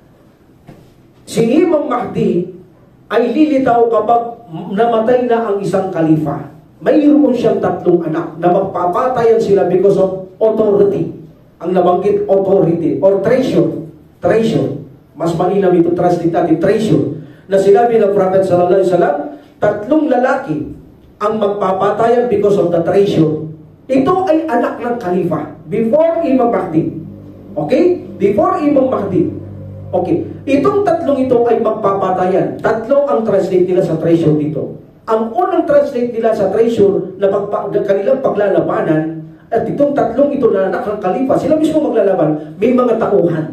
si Imam Mahdi ay lilitaw kapag namatay na ang isang kalifa. Mayroon siyang 3 anak na magpapatayan sila because of authority. Ang nabanggit authority or treasure. Mas mainam ito translate natin, treasure. Na sinabi ng Prophet sallallahu alaihi wasallam, 3 lalaki ang magpapatayan because of the treasure. Ito ay anak ng Khalifa before Imam Mahdi. Okay? Before Imam Mahdi. Okay. Itong 3 ito ay magpapatayan. 3 ang translate nila sa treasure dito. Ang unang translate nila sa treasure na kanilang paglalabanan, at itong 3 ito na anak ng Khalifa, sila mismo maglalaban, may mga tauhan.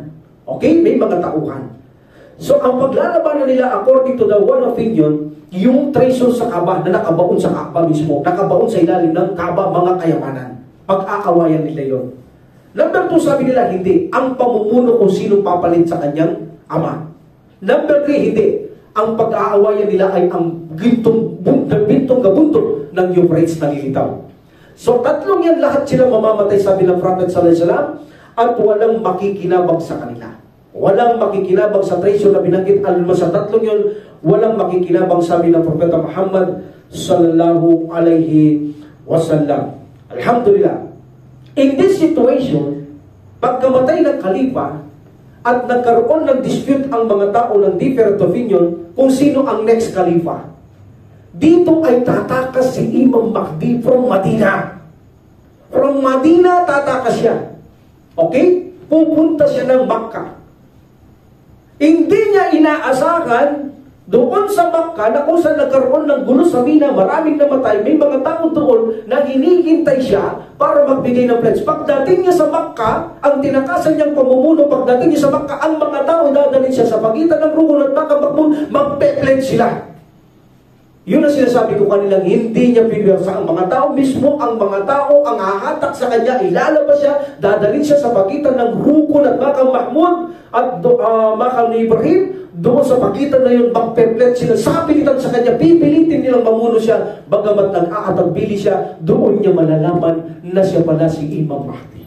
Okay? May mga tauhan. So, ang paglalabanan nila according to the one opinion, yung treasure sa Kaaba na nakabaon sa Kaaba mismo, nakabaon sa ilalim ng Kaaba, mga kayamanan. Pag-aawayan nila yon. Number 2, sabi nila, hindi. Ang pamumuno kung sino papalit sa kanyang ama. Number 3, hindi. Ang pag-aawayan nila ay ang bintong gabuntong ng Euphrates na lilitaw. So, tatlong yan, lahat sila mamamatay, sabi ng Prophet sallallahu alaihi wasallam, at walang makikinabang sa kanila. Walang makikinabang sa treasure na binanggit. Alam mo, sa tatlong yun, walang makikinabang, sabi ng Propeta Muhammad sallallahu alaihi wasallam. Alhamdulillah. In this situation, pagkamatay ng Khalifa at nagkaroon ng dispute ang mga tao ng different opinion kung sino ang next Khalifa, dito ay tatakas si Imam Mahdi from Madina. From Madina, tatakas siya. Okay? Pupunta siya ng Makkah. Hindi niya inaasahan doon sa Makkah na kung saan nagkaroon ng gulo sa Mina, maraming namatay, may mga tao doon na hinihintay siya para magbigay ng pledge. Pagdating niya sa Makkah, ang tinakasan niyang pamumuno, pagdating niya sa Makkah, ang mga tao dadalhin siya sa pagitan ng Rukun at Makkah, magpe-pledge sila. Yun ang sinasabi ko kanilang, hindi niya pinwersa ang mga tao mismo, ang mga tao ang hahatak sa kanya, ilalabas siya, dadalhin siya sa pagitan ng Rukun at Makam Mahmud at Makam Ibrahim. Doon sa pagitan na yun, magpeplet sila, sapilitan sa kanya, pipilitin nilang mamuno siya, bagamat nag-aatagbili siya, doon niya malalaman na siya pala si Imam Mahdi.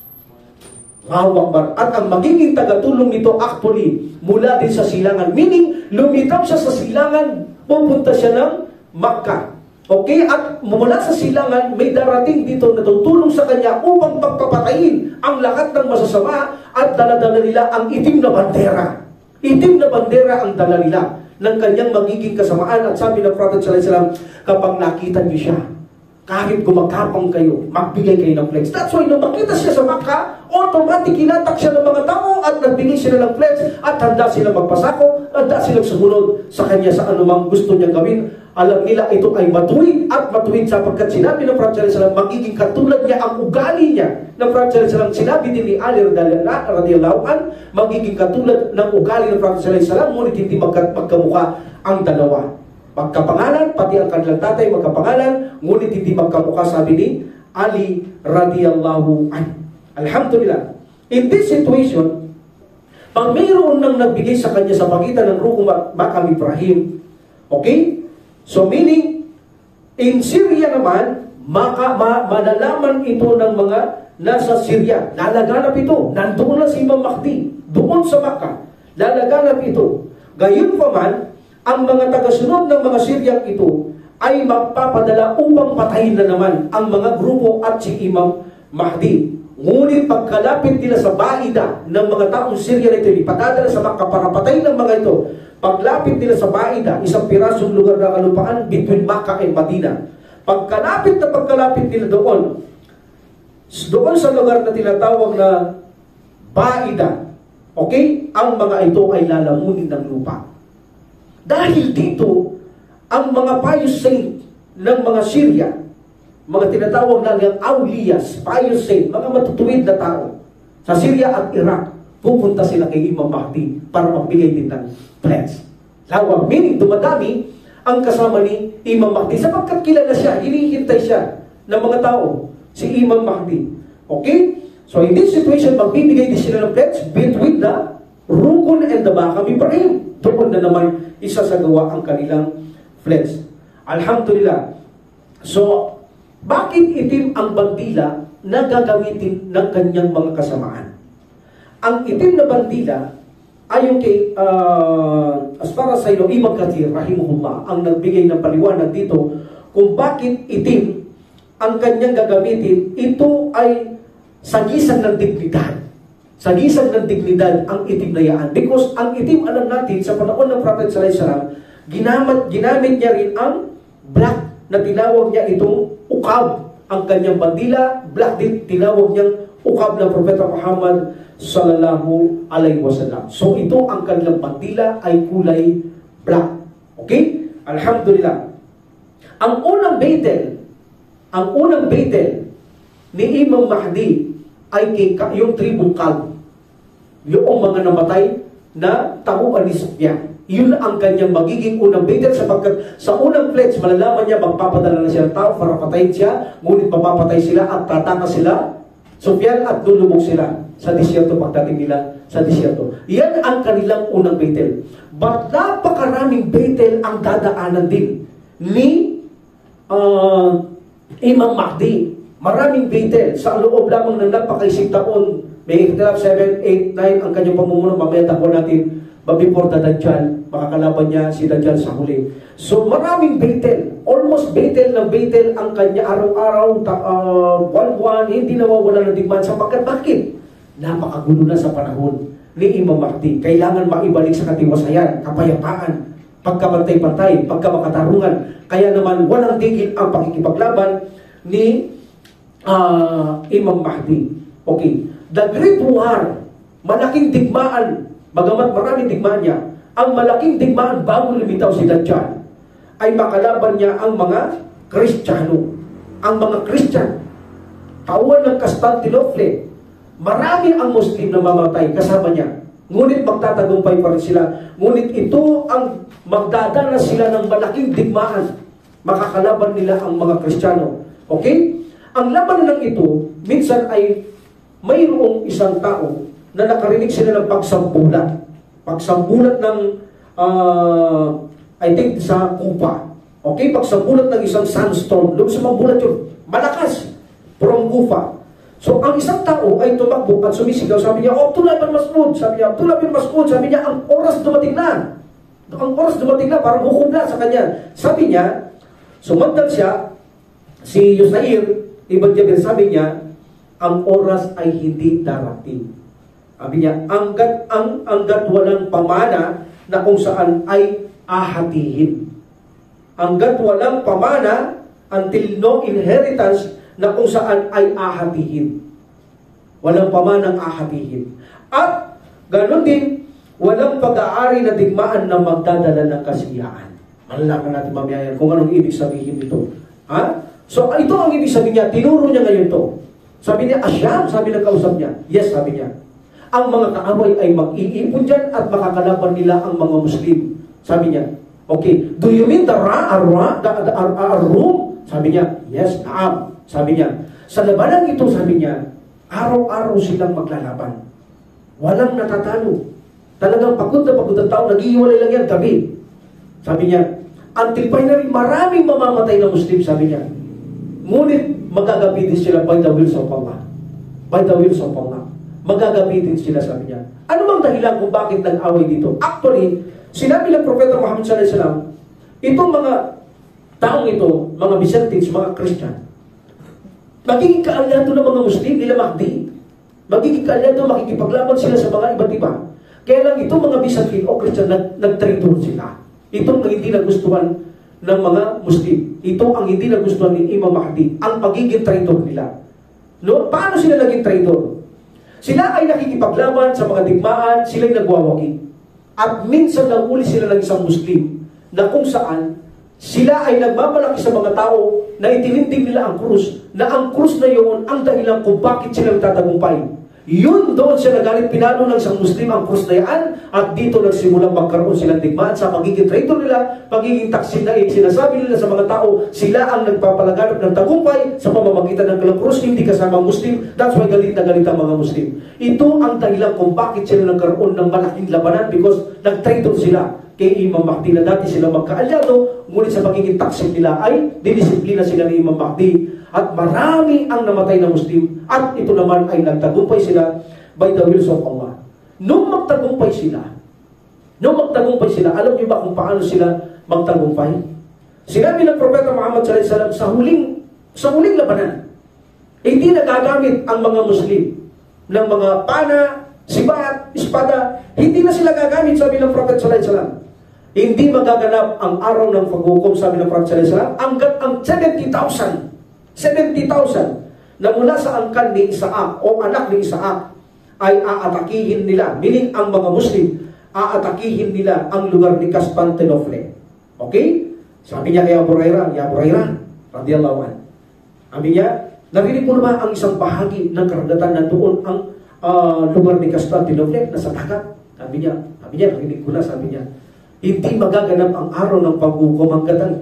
At ang magiging tagatulong nito actually, mula din sa silangan, meaning lumitaw siya sa silangan, pupunta siya ng Makkah. Okay? At mula sa silangan, may darating dito na tutulong sa kanya upang pagpapatayin ang lahat ng masasama at daladala nila ang itim na bandera. Itim na bandera ang dala nila ng kanyang magiging kasamaan. At sabi ng Prophet sallallahu alaihi wasallam, kapag nakita niyo siya, kahit gumagapang kayo, magbigay kayo ng pledge. That's why, nung makita siya sa Makkah, automatic kinatak siya ng mga tao at nagbigay sila ng pledge at handa sila magpasako, handa silang sumunod sa kanya sa anumang gusto niyang gawin. Alam nila ito ay matuwid at matuwid sapagkat sinabi ng Prophet sallallahu alaihi wasallam, magiging katulad niya ang ugali niya. Ng Prophet sallallahu alaihi wasallam, sinabi din ni Ali radhiyallahu an, magiging katulad ng ugali ng Prophet sallallahu alaihi wasallam, ngunit hindi magkamukha ang dalawa. Magkapangalan, pati ang kanilang tatay magkapangalan, ngunit hindi magkamukha, sabi ni Ali radhiyallahu an. Alhamdulillah. In this situation, pag mayroon nang nagbigay sa kanya sa pagitan ng Rukun at Makam Ibrahim, okay? So meaning, in Syria naman, malalaman ito ng mga nasa Syria. Lalaganap ito. Nandoon na si Imam Mahdi. Doon sa Makkah. Lalaganap ito. Gayon pa man, ang mga tagasunod ng mga Syrian ito ay magpapadala upang patayin na naman ang mga grupo at si Imam Mahdi. Ngunit pagkalapit nila sa Baida ng mga taong Syrian ito, ipadadala sa Makkah para patayin ng mga ito. Paglapit nila sa Baida, isang pirasong lugar ng kalupaan between Makkah and Madina. Pagkalapit nila doon sa lugar na tinatawag na Baida, okay, ang mga ito ay lalamunin ng lupa. Dahil dito, ang mga pious saint ng mga Syria, mga tinatawag na ng Awliyas, pious saint, mga matutuwid na tao, sa Syria at Iraq, pupunta sila kay Imam Mahdi para magbigay din ng pledge. Lawang, meaning dumadami ang kasama ni Imam Mahdi sapagkat kilala siya, hinihintay siya ng mga tao, si Imam Mahdi. Okay? So in this situation, magbibigay din sila ng pledge between the Rukun and the Makam Ibrahim. Doon na naman isasagawa ang kanilang pledge. Alhamdulillah. So, bakit itim ang bandila na gagamitin ng kanyang mga kasamaan? Ang itim na bandila ayon kay as far as I know, Ibn Kathir rahimahullah ang nagbigay ng paliwanag dito kung bakit itim ang kanyang gagamitin. Ito ay sagisag ng dignidad. Sagisag ng dignidad ang itim na yan. Because ang itim, alam natin, sa panahon ng Prophet sallallahu alaihi wasallam, ginamit niya rin ang black na tinawag niya itong ukab. Ang kanyang bandila, black din, tinawag niyang ukab ng Propeta Muhammad sallallahu alaihi wasallam. So ito, ang kanilang bandila ay kulay black. Okay? Alhamdulillah. Ang unang battle ni Imam Mahdi ay yung tribong Kalb. yung mga namatay na tauhan ni Sufyan. Yun ang kanyang magiging unang Bethel, sapagkat sa unang pledge, malalaman niya magpapadala na siya ng tao para patayin siya, ngunit mapapatay sila at tatakas sila, Sufyan, at lulubog sila sa disyerto pagdating nila sa disyerto. Yan ang kanilang unang Bethel. But napakaraming Bethel ang dadaanan din ni Imam Mahdi. Maraming Bethel sa loob lamang ng napakaisip taon. May ikhtilaf 7, 8, 9 ang kanyang pamumuno. Mamaya takbo natin before the Dajjal, makakalaban niya si Dajjal sa huli. So maraming Bethel, almost Bethel ng Bethel ang kanya araw-araw, buwan-buwan, hindi nawawala ng digmaan. Sapagkat bakit? Napakagulo na sa panahon ni Imam Mahdi. Kailangan maibalik sa katiwasayan, kapayapaan, pagkabantay-bantay, pagkamakatarungan. Kaya naman walang tigil ang pakikipaglaban ni Imam Mahdi. Okay, the Great War, malaking digmaan. Bagamat maraming digmaan niya, ang malaking digmaan bago lumitaw si Dajjal ay makalaban niya ang mga Kristiyano. Ang mga Christian, tauhan ng Constantinople, marami ang Muslim na mamatay kasama niya. Ngunit magtatagumpay pa rin sila. Ngunit ito ang magdadala sila ng malaking digmaan. Makakalaban nila ang mga Kristiyano. Okay? Ang laban ng ito, minsan ay mayroong isang tao na nakarinig sila ng pagsambulat. Pagsambulat ng, I think, sa Kupa. Okay? Pagsambulat ng isang sandstorm. Doon sumambulat yun. Malakas. From Kufa. So, ang isang tao ay tumakbo at sumisigaw. Sabi niya, Abdullah bin Mas'ud. Sabi niya, Abdullah bin Mas'ud. Sabi niya, ang oras dumating na. Ang oras dumating na. Parang hukom na sa kanya. Sabi niya, sumandal siya, si Yusair, Ibn Jabir, sabi niya, ang oras ay hindi darating. Sabi niya, hanggat walang pamana na kung saan ay ahatihin. Hanggat walang pamana, until no inheritance na kung saan ay ahatihin. Walang pamanang ahatihin. At ganoon din, walang pag-aari na digmaan na magdadala ng kasiyahan. Malalaman natin mamaya kung anong ibig sabihin nito. Ha? So ito ang ibig sabihin niya, tinuro niya ngayon to. Sabi niya, Asyam, sabi ng kausap niya. Yes, sabi niya. Ang mga kaaway ay mag-iipon dyan at makakalaban nila ang mga Muslim. Sabi niya, okay, do you mean the room? Sabi niya, yes, naam. Sabi niya, sa labanan ito, sabi niya, araw-araw silang maglalaban. Walang natatalo. Talagang pagod na pagod ang tao, nag-iiwalay lang yan gabi. Sabi niya, until finally, maraming mamamatay na Muslim, sabi niya. Ngunit, magagabi din sila by the wills of Allah. By the wills of Allah. Magagabi din sila, sabi niya. Ano bang dahilan kung bakit nag-away dito? Actually, sinabi ng Propeta Muhammad sallallahu alaihi wasallam, itong mga taong ito, mga Byzantines, mga Christian, magiging kaalyado ng mga Muslim nila Mahdi. Magiging kaalyado, makikipaglaban sila sa mga iba't iba. Kaya lang itong mga Byzantine o Christian, nag-traitor sila. Itong hindi nagustuhan ng mga Muslim. Ito ang hindi nagustuhan ni Imam Mahdi. Ang pagiging traitor nila. No? Paano sila naging traitor? Sila ay nakikipaglaban sa mga digmaan, sila'y nagwawagi. At minsan lang uli sila ng isang Muslim na kung saan sila ay nagmamalaki sa mga tao na itinindig nila ang krus, na ang krus na yun ang dahilan kung bakit sila nagtatagumpay. Yun doon siya nagalit, pinalo ng isang Muslim ang krus na yan, at dito nagsimulang magkaroon silang digmaan sa pagiging traitor nila, pagiging taksin na sinasabi nila sa mga tao, sila ang nagpapalaganap ng tagumpay sa pamamagitan ng kalang krus, hindi kasama Muslim. That's why galit na galit ang mga Muslim. Ito ang dahilan kung bakit sila nagkaroon ng malaking labanan, because nag-traitor sila kay Imam Mahdi na dati sila magkaalyado, ngunit sa pagiging taksin nila ay dinisiplina sila ni Imam Mahdi. At marami ang namatay na Muslim, at ito naman ay nagtagumpay sila by the wills of Allah. Nung magtagumpay sila, alam niyo ba kung paano sila magtagumpay? Sinabi ng Propeta Muhammad sallallahu alaihi wasallam sa huling labanan, hindi nagagamit ang mga Muslim ng mga pana, sibat, espada. Hindi na sila gagamit, sabi ng Propeta sallallahu alaihi wasallam. Hindi magaganap ang araw ng paghukom, sabi ng Propeta sallallahu alaihi wasallam, hanggat ang 70,000 na mula sa angkan ni Isaac o anak ni Isaac ay aatakihin nila, meaning ang mga Muslim, aatakihin nila ang lugar ni Constantinople. Okay? Sabi niya kay Abu Hurairah, Ya Abu Hurairah, radiyallahu anhu. Sabi niya, narinig mo naman ang isang bahagi ng karagatan na doon lugar ni Constantinople, nasa dagat. Sabi niya, narinig ko na, sabi niya, hindi magaganap ang araw ng paghukom hanggat ang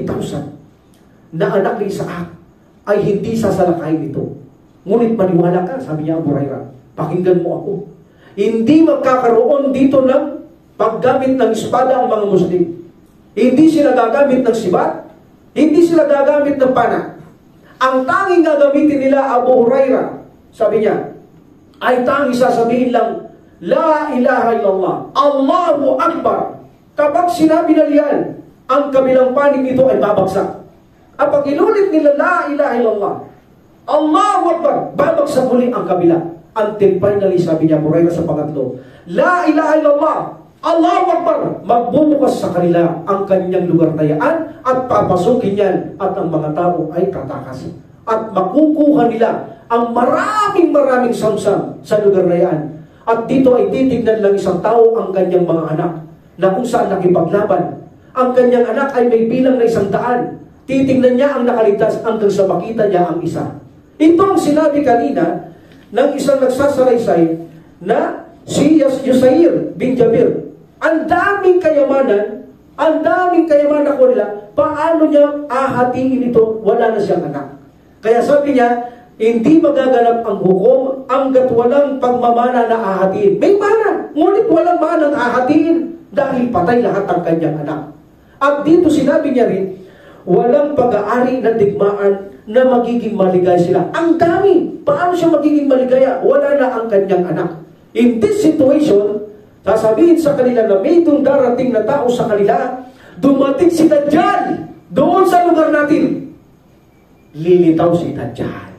70,000 na anak ni Isaac ay hindi sasalakay nito. Ngunit maniwala ka, sabi niya, Abu Hurairah, pakinggan mo ako. Hindi magkakaroon dito ng paggamit ng espada ang mga Muslim. Hindi sila gagamit ng sibat, hindi sila gagamit ng pana. Ang tanging gagamitin nila, Abu Hurairah, sabi niya, ay tanging sasabihin lang, La ilaha illallah, Allahu Akbar. Kapag sinabi na yan, ang kabilang panig nito ay babagsak. At pag inulit nila, La ilaha illallah, Allahu Akbar, babagsak muli ang kabila. Until finally, sabi niya, Hurairah sa pangatlo, La ilaha illallah, Allahu Akbar, magbubukas sa kanila ang kanyang lugar na yan at papasukin yan at ang mga tao ay tatakas. At makukuha nila ang maraming samsam sa lugar na yan. At dito ay titignan lang isang tao ang kanyang mga anak na kung saan nakipaglaban. Ang kanyang anak ay may bilang na 100. Titignan niya ang nakaligtas hanggang sa makita niya ang isa. Ito ang sinabi kanina ng isang nagsasalaysay na si Yusair bin Jabir. Ang daming kayamanan ko nila, paano niya ahatiin ito? Wala na siyang anak. Kaya sabi niya, hindi magaganap ang hukom hanggat walang pagmamana na ahatiin. May mana, ngunit walang manang ahatiin dahil patay lahat ang kanyang anak. At dito sinabi niya rin, walang pag-aari na digmaan na magiging maligaya sila. Ang dami! Paano siya magiging maligaya? Wala na ang kanyang anak. In this situation, sasabihin sa kanila na may itong darating na tao sa kanila, dumating si Dajjal doon sa lugar natin. Lilitaw si Dajjal.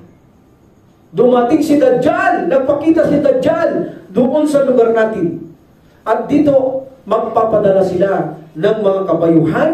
Dumating si Dajjal, nagpakita si Dajjal doon sa lugar natin. At dito, magpapadala sila ng mga kabayuhan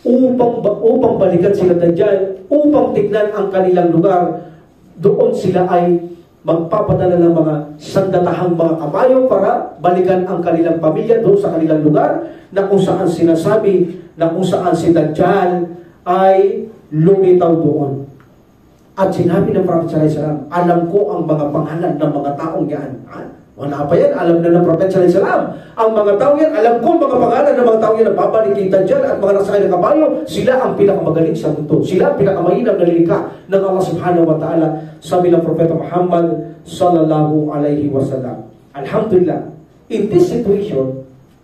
upang balikan sila Dajjal, upang tignan ang kanilang lugar. Doon sila ay magpapadala ng mga sandatahang mga kabayo para balikan ang kanilang pamilya doon sa kanilang lugar na kung saan sinasabi na kung saan si Dajjal ay lumitaw doon. At sinabi ng Prophet sallallahu alaihi wasallam, alam ko ang mga pangalan ng mga taong yan. Wala pa yan, alam na ng Prophet sallallahu alaihi wasallam. Ang mga tao yan, alam ko ang mga pangalan ng mga tao yan na babalik kay Dajjal at mga nasakay ng kabayo, sila ang pinakamagaling sa mundo. Sila ang pinakamahinang nalilika ng Allah subhanahu wa ta'ala, sabi ng Propeta Muhammad sallallahu alaihi wasallam. Alhamdulillah, in this situation,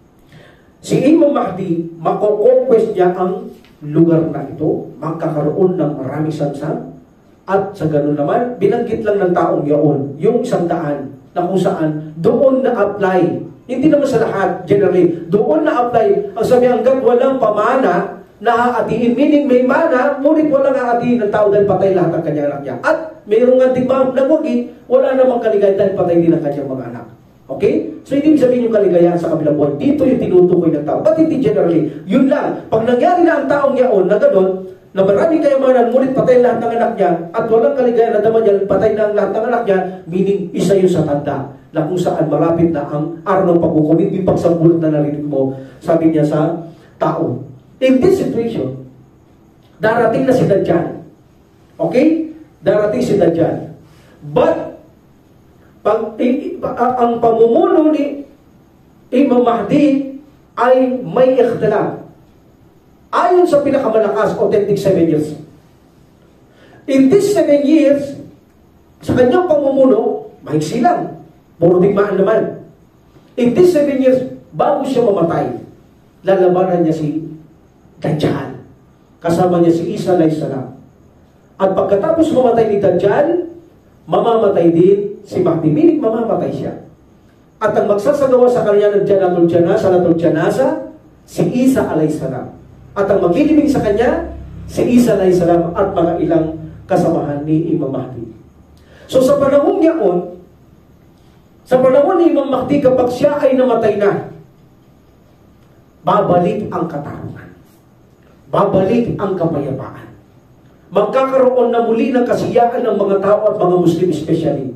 si Imam Mahdi, mako-conquest niya ang lugar na ito, magkakaroon ng maraming samsam. At sa ganun naman, binanggit lang ng taong yaon, yung 100 na kung saan doon na-apply. Hindi naman sa lahat, generally, doon na-apply. Ang sabi hanggat walang pamana na haatiin, meaning may mana, ngunit walang haatiin ng tao dahil patay lahat ang kanyang anak niya. At mayroong nga tigmang nagwagi, wala namang kaligaya dahil patay din ang kanyang mga anak. Okay? So, hindi sabihin yung kaligayahan sa kabilang buhay. Dito yung tinutukoy ng tao. But hindi generally. Yun lang. Pag nangyari na ang taong yaon na gano'n, na maraming kayamanan, ngunit patay lahat ng anak niya, at walang kaligayahan na daman niya, patay na ang lahat ng anak niya, meaning isa yun sa tanda, na kung saan malapit na ang araw ng paghukom, hindi pagsambulot na narinig mo, sabi niya sa tao. In this situation, darating na si Dajjal. Okay? Darating si Dajjal. But, ang pamumuno ni Imam Mahdi ay may ikhtilaf. Ayon sa pinakamalakas, authentic 7 years. In these 7 years, sa kanyang pamumuno, maiksi lang. Puro digmaan naman. In these 7 years, bago siya mamatay, lalabanan niya si Dajjal. Kasama niya si Isa alayhis salam. At pagkatapos mamatay ni Dajjal, mamamatay din si Mahdi. Meaning mamamatay siya. At ang magsasagawa sa kanya ng Salatul Janasa, si Isa alayhis salam. At ang maglilibing sa kanya, si Isa alayhis salam at mga ilang kasamahan ni Imam Mahdi. So sa panahon niyaon, sa panahon ni Imam Mahdi, kapag siya ay namatay na, babalik ang katarungan. Babalik ang kapayapaan. Magkakaroon na muli ng kasiyahan ng mga tao at mga Muslim especially.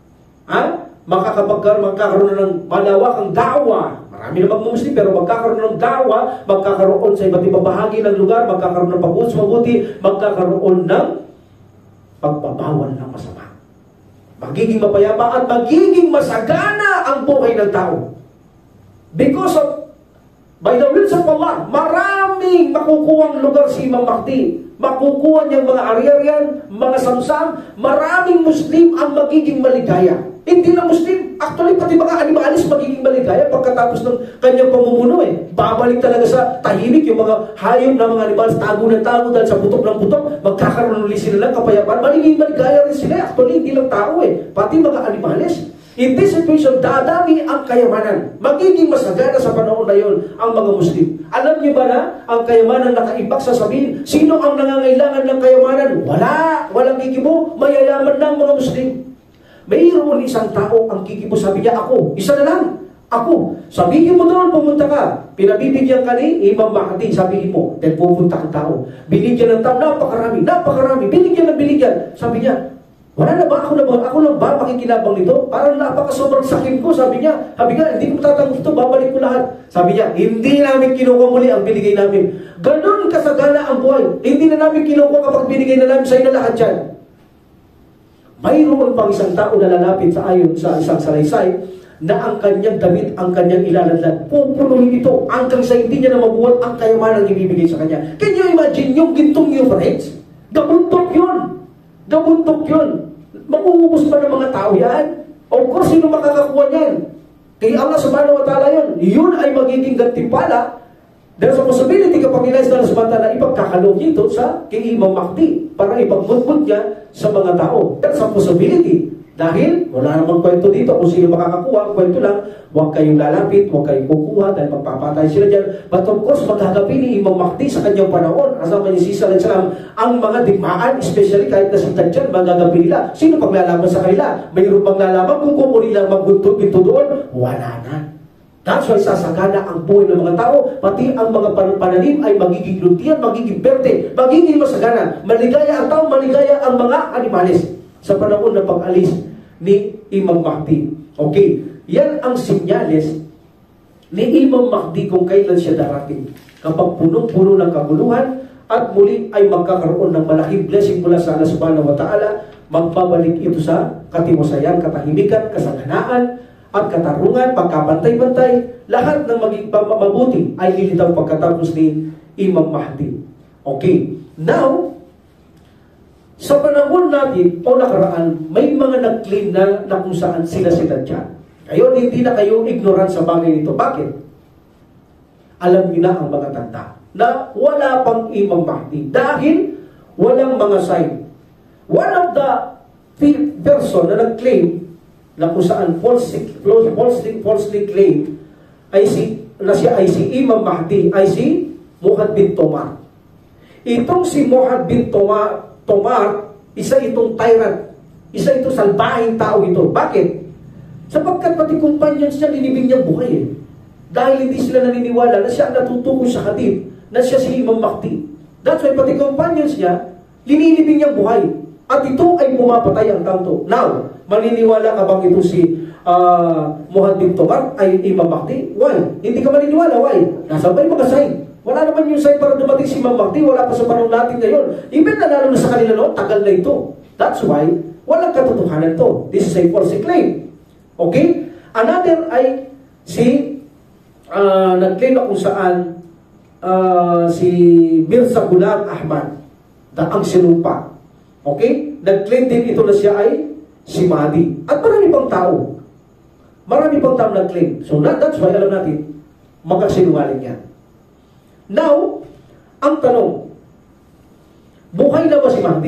Magkakaroon na ng malawakang da'wa. Marami na mag-Muslim, pero magkakaroon ng da'wa, magkakaroon sa iba't ibang bahagi ng lugar, magkakaroon ng pag-uus mabuti, magkakaroon ng pagbabawal ng masama. magiging mapayapa at magiging masagana ang buhay ng tao. Because of, by the will of Allah, maraming makukuhang lugar si Imam Mahdi. Makukuha niyang mga ari-arian, mga samsam, maraming Muslim ang magiging maligaya. Hindi na Muslim, actually pati mga animalis magiging maligaya pagkatapos ng kanyang pamumuno Babalik talaga sa tahimik yung mga hayop na mga animalis, tago ng tago dahil sa putok ng putok, magkakaroon ulit sila ng kapayapaan, magiging maligaya rin sila. Actually, hindi lang tao pati mga animalis. In this situation, dadami ang kayamanan. Magiging masagana sa panahon na yun ang mga Muslim. Alam niyo ba na ang kayamanan nakaibak sasabihin? Sino ang nangangailangan ng kayamanan? Wala. Walang kikibo. Mayayaman ng mga Muslim. Mayroon isang tao ang kikibo. Sabi niya, ako. Isa na lang. Ako. Sabihin mo doon, pumunta ka. Pinabibigyan ka ni Imam Mahdi. Sabihin mo. Then pupunta ang tao. Binigyan ng tao. Napakarami. Napakarami. Binigyan ng binigyan. Sabi niya, wala na ba? Ako lang ba makikinabang nito? Parang napakasobrang sakit ko. Sabi niya, hindi ko tatanggap ito, babalik ko lahat. Sabi niya, hindi namin kinukuha muli ang binigay namin. Ganon kasagana ang buhay. Hindi na namin kinukuha kapag binigay na namin sa'yo na lahat yan. Mayroon pang isang tao na lalapit sa ayon sa isang salaysay na ang kanyang damit, ang kanyang ilaladlad, pupunuhin ito hanggang sa hindi niya na mabuhat ang kayamanang ibibigay sa kanya. Can you imagine yung gintong yung friends? Gabuntok yun. Gabuntok yun. Makuubos pa ng mga tao yan. Of course, sino makakakuha niyan? Kaya Allah subhanahu wa ta'ala yun. Yun ay magiging gantimpala. There's a possibility kapag nilais na subhanahu wa ta'ala ipagkakalog ito sa kay Imam Mahdi para ipagmutmut niya sa mga tao. There's a possibility. Dahil wala namang kwento dito kung sino makakakuha. Kwento lang, huwag kayong lalapit, huwag kayong kukuha dahil magpapatay sila dyan. But of course, maghagapi ni Imam Mahdi sa kanyang panahon. Asama ni Isa alayhi salam, ang mga digmaan, especially kahit na si Dajjal, maghagapi nila. Sino paglalaban sa kanila? Mayroon pang lalaban kung kukunin lang magbuntot-binto doon? Wala na. That's why sasagana ang buhay ng mga tao, pati ang mga pananim ay magiging luntian, magiging berde, magiging masagana. Maligaya ang tao, maligaya ang mga animalis sa panahon ng pag-alis ni Imam Mahdi. Okay, yan ang sinyales ni Imam Mahdi kung kailan siya darating. Kapag punong-puno ng kaguluhan at muli ay magkakaroon ng malaking blessing mula sa Allah subhanahu wa ta'ala, magbabalik ito sa katiwasayan, katahimikan, kasaganaan, at katarungan, pagkabantay-bantay, lahat ng maging mabuti ay lilitaw pagkatapos ni Imam Mahdi. Okay, now, sa panahon natin o nakaraan, may mga nag-claim na kung saan sila Dajjal. Ngayon, hindi na kayo ignorant sa bagay nito. Bakit? Alam niyo na ang mga tanda na wala pang Imam Mahdi dahil walang mga sign. One of the person na nag-claim na kung saan falsely claim ay siya ay si Imam Mahdi, ay si Muhammad bin Tomar. Itong si Muhammad bin Tomar, isa itong tyrant, isa itong salbahing tao ito. Bakit? Sapagkat pati companions niya, linibing niyang buhay Dahil hindi sila naniniwala na siya ang natutukoy sa hadith, na siya si Imam Mahdi. That's why pati companions niya, linilibing niyang buhay. At ito ay pumapatay ang tao. Now, maniniwala ka bang ito si Muhammad bin Tomar ay Imam Mahdi? Why? Hindi ka maniniwala. Why? Nasa ba yung mga sign? Wala naman yung sign para dumating si Imam Mahdi. Wala pa sa panahon natin ngayon. Even na lalo na sa kanila noon, tagal na ito. That's why, walang katotohanan to. This is a false claim. Okay? Another ay si nag-claim na kung saan si Mirza Ghulam Ahmad ang sinumpa. Okay? Nag-claim din ito na siya ay si Mahdi. At marami pang tao. Marami pang tao nag-claim. So that's why alam natin, magkasinungaling yan. Now, ang tanong, buhay na ba si Mahdi?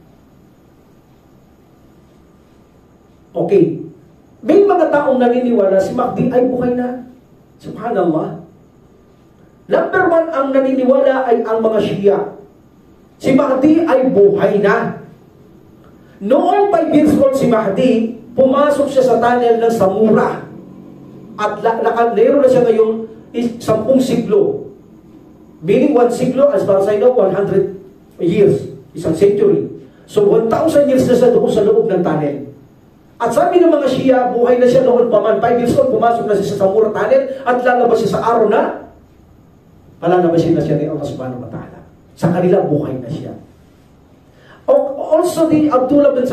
Okay. May mga taong naniniwala si Mahdi ay buhay na. Subhanallah. Number one, ang naniniwala ay ang mga Shia. Si Mahdi ay buhay na. Noong 5 years old si Mahdi, pumasok siya sa tunnel ng Samura. At meron na siya ngayong 10 siglo. Meaning 1 siglo, as far as I know, 100 years. Isang century. So 1,000 years na siya doon sa loob ng tunnel. At sabi ng mga Shia, buhay na siya noon pa man. 5 years old, pumasok na siya sa Samura tunnel at lalabas siya sa araw na palalabasin na siya ni Allah subhanahu wa ta'ala. Sa kanila, buhay na siya. Also, the Abdullah bin Sabah.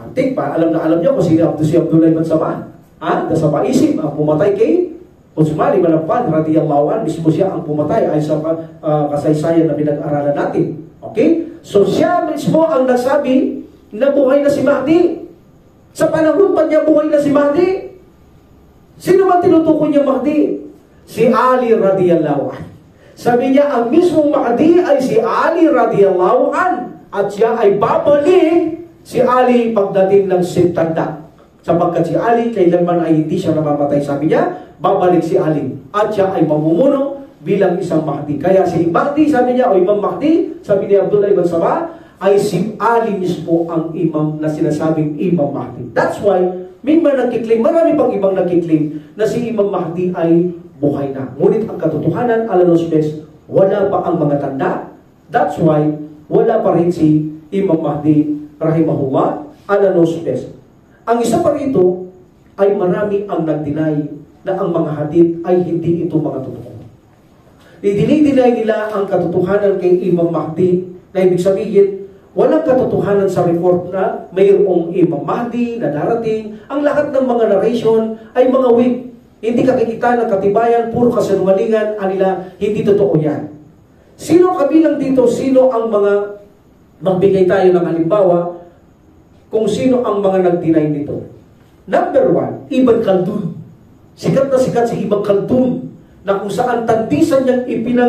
Antik pa, alam na alam niyo kung sino si Abdullah ibn Sabah. Nasa paisip, ang pumatay kay Uthman ibn Affan radiyallahu anhu, mismo siya ang pumatay ay sa kasaysayan na pinag-aralan natin. Okay? So siya mismo ang nagsabi na buhay na si Mahdi. Sa panahon pa niya buhay na si Mahdi. Sino ba tinutukoy niya Mahdi? Si Ali radiyallahu anhu. Sabi niya, ang mismong Mahdi ay si Ali radiyallahu anhu. At siya ay babalik si Ali pagdating ng sintanda. Sapagkat si Ali, kailanman ay hindi siya namamatay. Sabi niya, babalik si Ali. At siya ay mamumuno bilang isang Mahdi. Kaya si Mahdi, sabi niya, o Imam Mahdi, sabi ni Abdullah ibn Sabah, ay si Ali mismo ang imam na sinasabing Imam Mahdi. That's why, may mga nagkiklaim, marami pang ibang nagkiklaim na si Imam Mahdi ay buhay na. Ngunit ang katotohanan, alanos bes, wala pa ang mga tanda. That's why, wala pa rin si Imam Mahdi, rahimahullah, alanos bes. Ang isa pa rito ay marami ang nag-deny na ang mga hadith ay hindi ito mga totoo. Dinideny nila ang katotohanan kay Imam Mahdi na ibig sabihin, walang katotohanan sa report na mayroong Imam Mahdi na darating. Ang lahat ng mga narration ay mga weak. Hindi kakikita ng katibayan, puro kasinungalingan, anila, hindi totoo yan. Sino kabilang dito, sino ang mga magbigay tayo ng halimbawa kung sino ang mga nag-deny nito? Number one, Ibn Khaldun. Sikat na sikat si Ibn Khaldun na kung saan tantisan niyang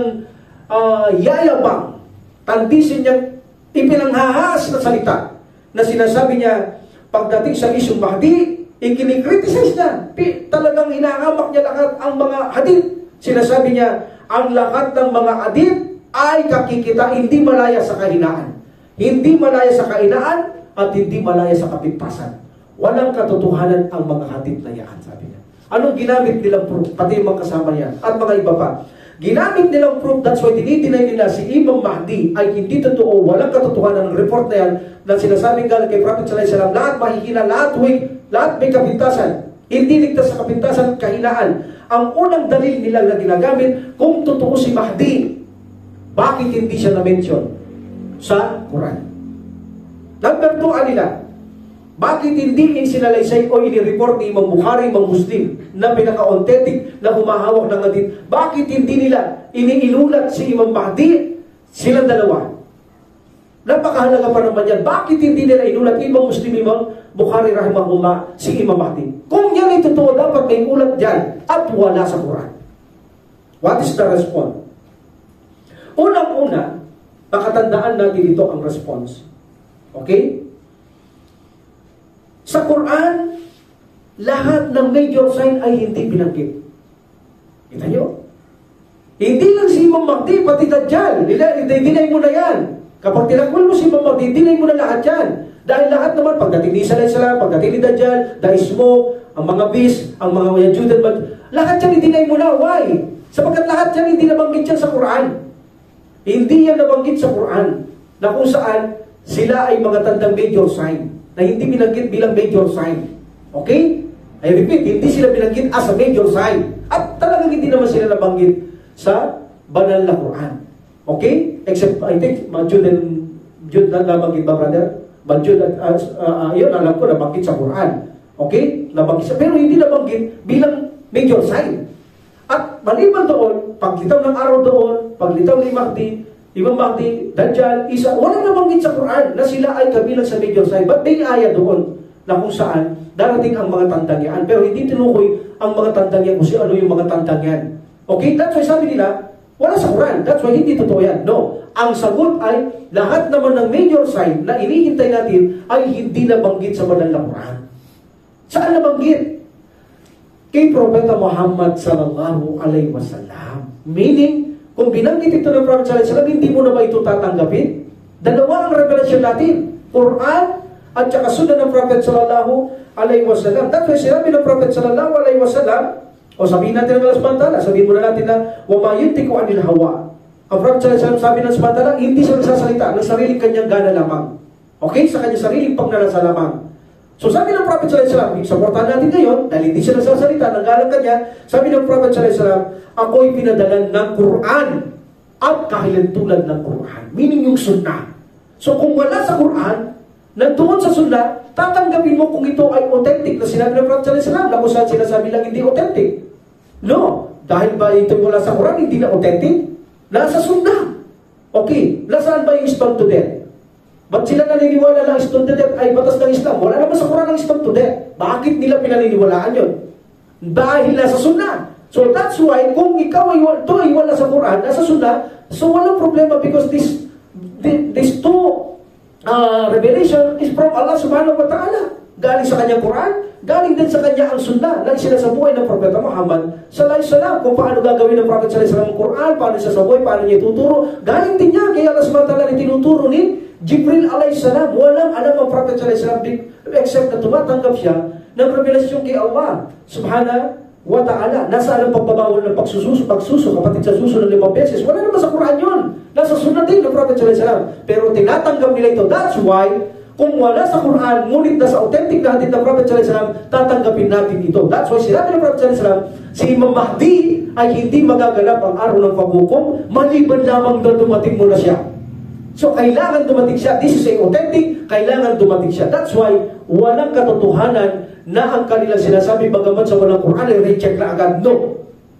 yayabang, tantisan niyang ipinanghahas na salita na sinasabi niya pagdating sa isyong Mahdi, ikinikriticize niya. Talagang hinahamak niya lahat ang mga hadith. Sinasabi niya, ang lahat ng mga hadith ay kakikita, hindi malaya sa kahinaan. Hindi malaya sa kahinaan at hindi malaya sa kapintasan. Walang katotohanan ang mga hadith na yan, sabi niya. Anong ginamit nilang proof? Pati yung mga kasama niya at mga iba pa. Ginamit nilang proof, that's why dinideny nila si Imam Mahdi ay hindi totoo, walang katotohanan ng report na yan na sinasabing galing kay Prophet sallallahu alaihi wasallam, lahat mahihina, lahat weak, lahat may kapintasan. Hindi ligtas sa kapintasan, kahinaan. Ang unang dalil nila na ginagamit, kung totoo si Mahdi, bakit hindi siya na-mention sa Quran? Number 2 nila, bakit hindi sinalaysay o inireport ni Imam Bukhari, Imam Muslim na pinaka-authentic na humahawak ng hadith? Bakit hindi nila iniinulat si Imam Mahdi? Silang dalawa. Napakahalaga pa naman yan. Bakit hindi nila inulat Imam Muslim, Imam Bukhari, rahimahullah, si Imam Mahdi? Kung yan ay totoo, dapat may ulat dyan at wala sa Quran. What is the response? Unang-una, makatandaan natin ito ang response. Okay? Sa Quran, lahat ng major sign ay hindi binanggit. Kita nyo? Hindi lang si Imam Mahdi, pati Dajjal. Dinay mo na yan. Kapag tinakwil mo si Imam Mahdi, dinay mo na lahat yan. Dahil lahat naman, pagdating ni Isa alayhi salam, pagdating ni Dajjal, Daismo, ang mga Beast, ang mga Yajudan, lahat yan dinay mo na. Why? Sapagkat lahat yan hindi nabanggit yan sa Quran. Hindi yan nabanggit sa Quran na kung saan sila ay mga tandang major sign na hindi binanggit bilang major sign. Okay? I repeat, hindi sila binanggit as a major sign. At talagang hindi naman sila nabanggit sa banal na Quran. Okay? Except, I think, Jude na nabanggit ba, brother? Jude, yun, alam ko, nabanggit sa Quran. Okay? Nabanggit sa, pero hindi nabanggit bilang major sign. At maliban doon, paglitaw ng araw doon, paglitaw ni Mahdi, Imam Mahdi, Dajjal, Isa, walang nabanggit sa Quran na sila ay kabilang sa major sign. But may aya doon na kung saan darating ang mga tandang yan. Pero hindi tinukoy ang mga tandang yan kung ano yung mga tandang yan. Okay? That's why sabi nila, wala sa Quran. That's why hindi totoo yan. No. Ang sagot ay, lahat naman ng major sign na inihintay natin ay hindi nabanggit sa banal na Quran. Saan nabanggit? Kay Propeta Muhammad sallallahu alaihi wasallam. Meaning, kung binanggit ito ng Prophet sallallahu alaihi wasallam, hindi mo na ba ito tatanggapin? Dalawa ang revelasyon natin. Quran at saka sunod ng Prophet sallallahu alaihi wasallam. That's why sinabi ng Prophet sallallahu alaihi wasallam, o sabihin natin ng Allah subhanahu wa ta'ala, sabihin muna natin na, وَمَا يُنْتِكُ عَنِ الْهَوَىٰ. Ang Prophet sallallahu alaihi wasallam sabi ng subhanahu wa ta'ala, hindi siya nagsasalita ng sariling kanyang gana lamang. Okay? Sa kanyang sariling pagnanasa lamang. So sabi ng Prophet sallallahu alaihi wasallam, supportan natin ngayon, dahil hindi siya nagsasalita ng galang kanya, sabi ng Prophet sallallahu alaihi wasallam, ako'y pinadalan ng Quran at kahilantulan ng Quran. Meaning yung sunnah. So kung wala sa Quran, nandoon sa sunna, tatanggapin mo kung ito ay authentic na sinabi ng Prophet sallallahu alaihi wasallam, na kung saan sinasabi lang hindi authentic. No, dahil ba ito wala sa Quran, hindi na authentic? Nasa sunna. Okay, nasaan ba yung stone to death? Ba't sila naniniwala na stone to death ay batas ng Islam? Wala naman sa Quran ang stone to death. Bakit nila pinaniniwalaan yun? Dahil nasa sunna. So that's why, kung ikaw ay wala sa Quran, nasa sunna, so walang problema because this two revelation is from Allah subhanahu wa ta'ala. Galing sa kanyang Quran, galing din sa kanya ang sunna na sinasabuhay ng Propeta Muhammad sallallahu alaihi wasallam. Kung paano gagawin ng Prophet sallallahu alaihi wasallam ang Quran, paano siya sabuhay, paano niya ituturo, galing din niya. Kaya Allah subhanahu wa ta'ala ni tinuturo ni Jibril alaihi salam. Walang alam ang Prophet sallallahu alaihi wasallam except na tumatanggap siya ng revelasyon kay Allah subhanahu wa ta'ala. Nasa alam pagbabawal ng pagsuso, kapatid sa suso ng 5 beses. Wala naman sa Quran yun. Nasa sunna din ng Prophet sallallahu alaihi wasallam. Pero tinatanggap nila ito. That's why, kung wala sa Quran, ngunit nasa authentic na hadith ng Prophet sallallahu alaihi wasallam, tatanggapin natin ito. That's why sinabi ng Prophet sallallahu alaihi wasallam, si Imam Mahdi ay hindi magaganap ang araw ng paghukom, maliban lamang na dumating muna siya. So, kailangan dumating siya. This is a authentic, kailangan dumating siya. That's why, walang katotohanan na ang kanilang sinasabi, bagamat sa walang Quran, ay reject na agad. No.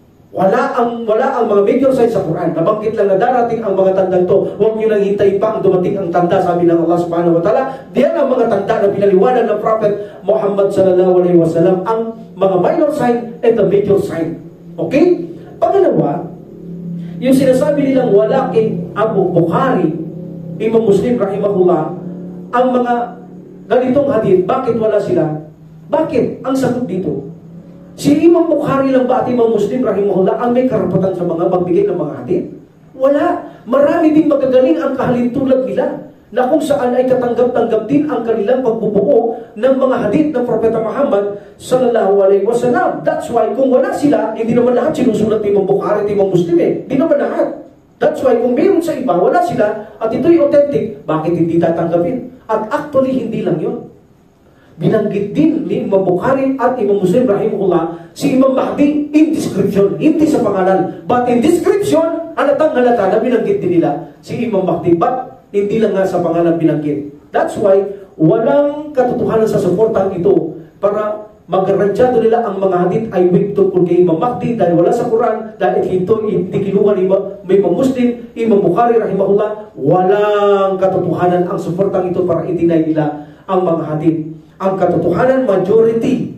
Wala ang mga major signs sa Quran. Nabanggit lang na darating ang mga tandang to. Huwag nyo nang hintay pa ang dumating ang tanda, sabi ng Allah subhanahu wa ta'ala. Diyan ang mga tanda na pinaliwanag ng Prophet Muhammad sallallahu alaihi wasallam, ang mga minor sign and the major sign. Okay? Pangalawa, yung sinasabi nilang wala kay Abu Bukhari, Imam Muslim rahimahullah, ang mga ganitong hadith, bakit wala sila? Bakit? Ang sagot dito, si Imam Bukhari lang ba at Imam Muslim rahimahullah ang may karapatan sa mga magbigay ng mga hadith? Wala. Marami din magagaling ang kahalintulad nila na kung saan ay katanggap-tanggap din ang kanilang pagbubuo ng mga hadith ng Propeta Muhammad sallallahu alaihi wasallam. That's why kung wala sila, hindi naman lahat sinusulat ni Imam Bukhari at Imam Muslim Hindi naman lahat. That's why kung mayroon sa iba, wala sila at ito'y authentic, bakit hindi tatanggapin? At actually, hindi lang yun. Binanggit din ni Imam Bukhari at Imam Muslim rahimahullah si Imam Mahdi in description, hindi sa pangalan. But in description, halatang halata na binanggit din nila si Imam Mahdi. But hindi lang nga sa pangalan binanggit. That's why, walang katotohanan sa suportang ito para magaransyado nila ang mga hadith ay weak tungkol kay Imam Mahdi dahil wala sa Quran, dahil ito hindi kinuha ni Imam Muslim, Imam Bukhari rahimahullah, walang katotohanan ang suportang ito para i-deny nila ang mga hadith. Ang katotohanan, majority,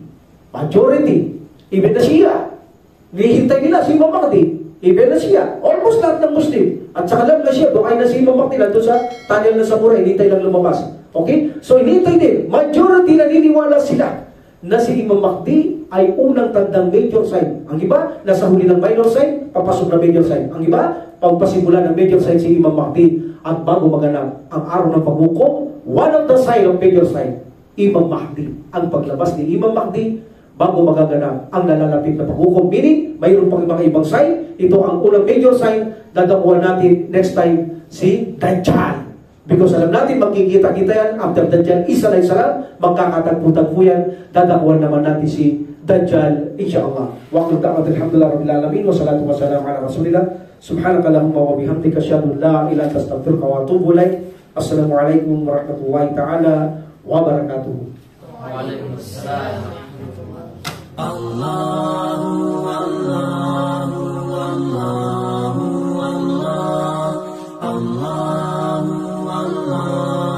even na siya, nihintay nila si Imam Mahdi, even na siya, almost lahat ng Muslim, at saka lang na siya, doon na si Imam Mahdi, nandun sa tunnel na Samurai, hinintay lang lumabas. Okay? So, hinintay din, majority naniniwala sila na si Imam Mahdi ay unang tandang major sign. Ang iba, nasa huli ng minor sign, papasok na major sign. Ang iba, pagpasimula ng major sign si Imam Mahdi. At bago maganap ang araw ng paghukom, one of the sign of major sign, Imam Mahdi. Ang paglabas ni Imam Mahdi, bago magaganap ang nalalapit na paghukom. Meaning, mayroon pang mga ibang sign. Ito ang unang major sign. Dadakuhan natin next time si Dajjal. Because alam natin, magkikita-kita yan, after Dajjal, isa na isa lang, magkakatagpo-tagpo yan, dadakuhan naman natin si Dajjal, insyaAllah. Waqtul ta'at, alhamdulillah, rabbil alamin, wa salatu wa salam ala rasulillah, subhanakallahumma wa bihamdika, asyhadu an la ilaha illa anta, astaghfiruka wa atubu ilaik. Assalamualaikum warahmatullahi ta'ala wabarakatuh. Waalaikumsalam. Allahu Allahu Allahu Allah Allahu Allah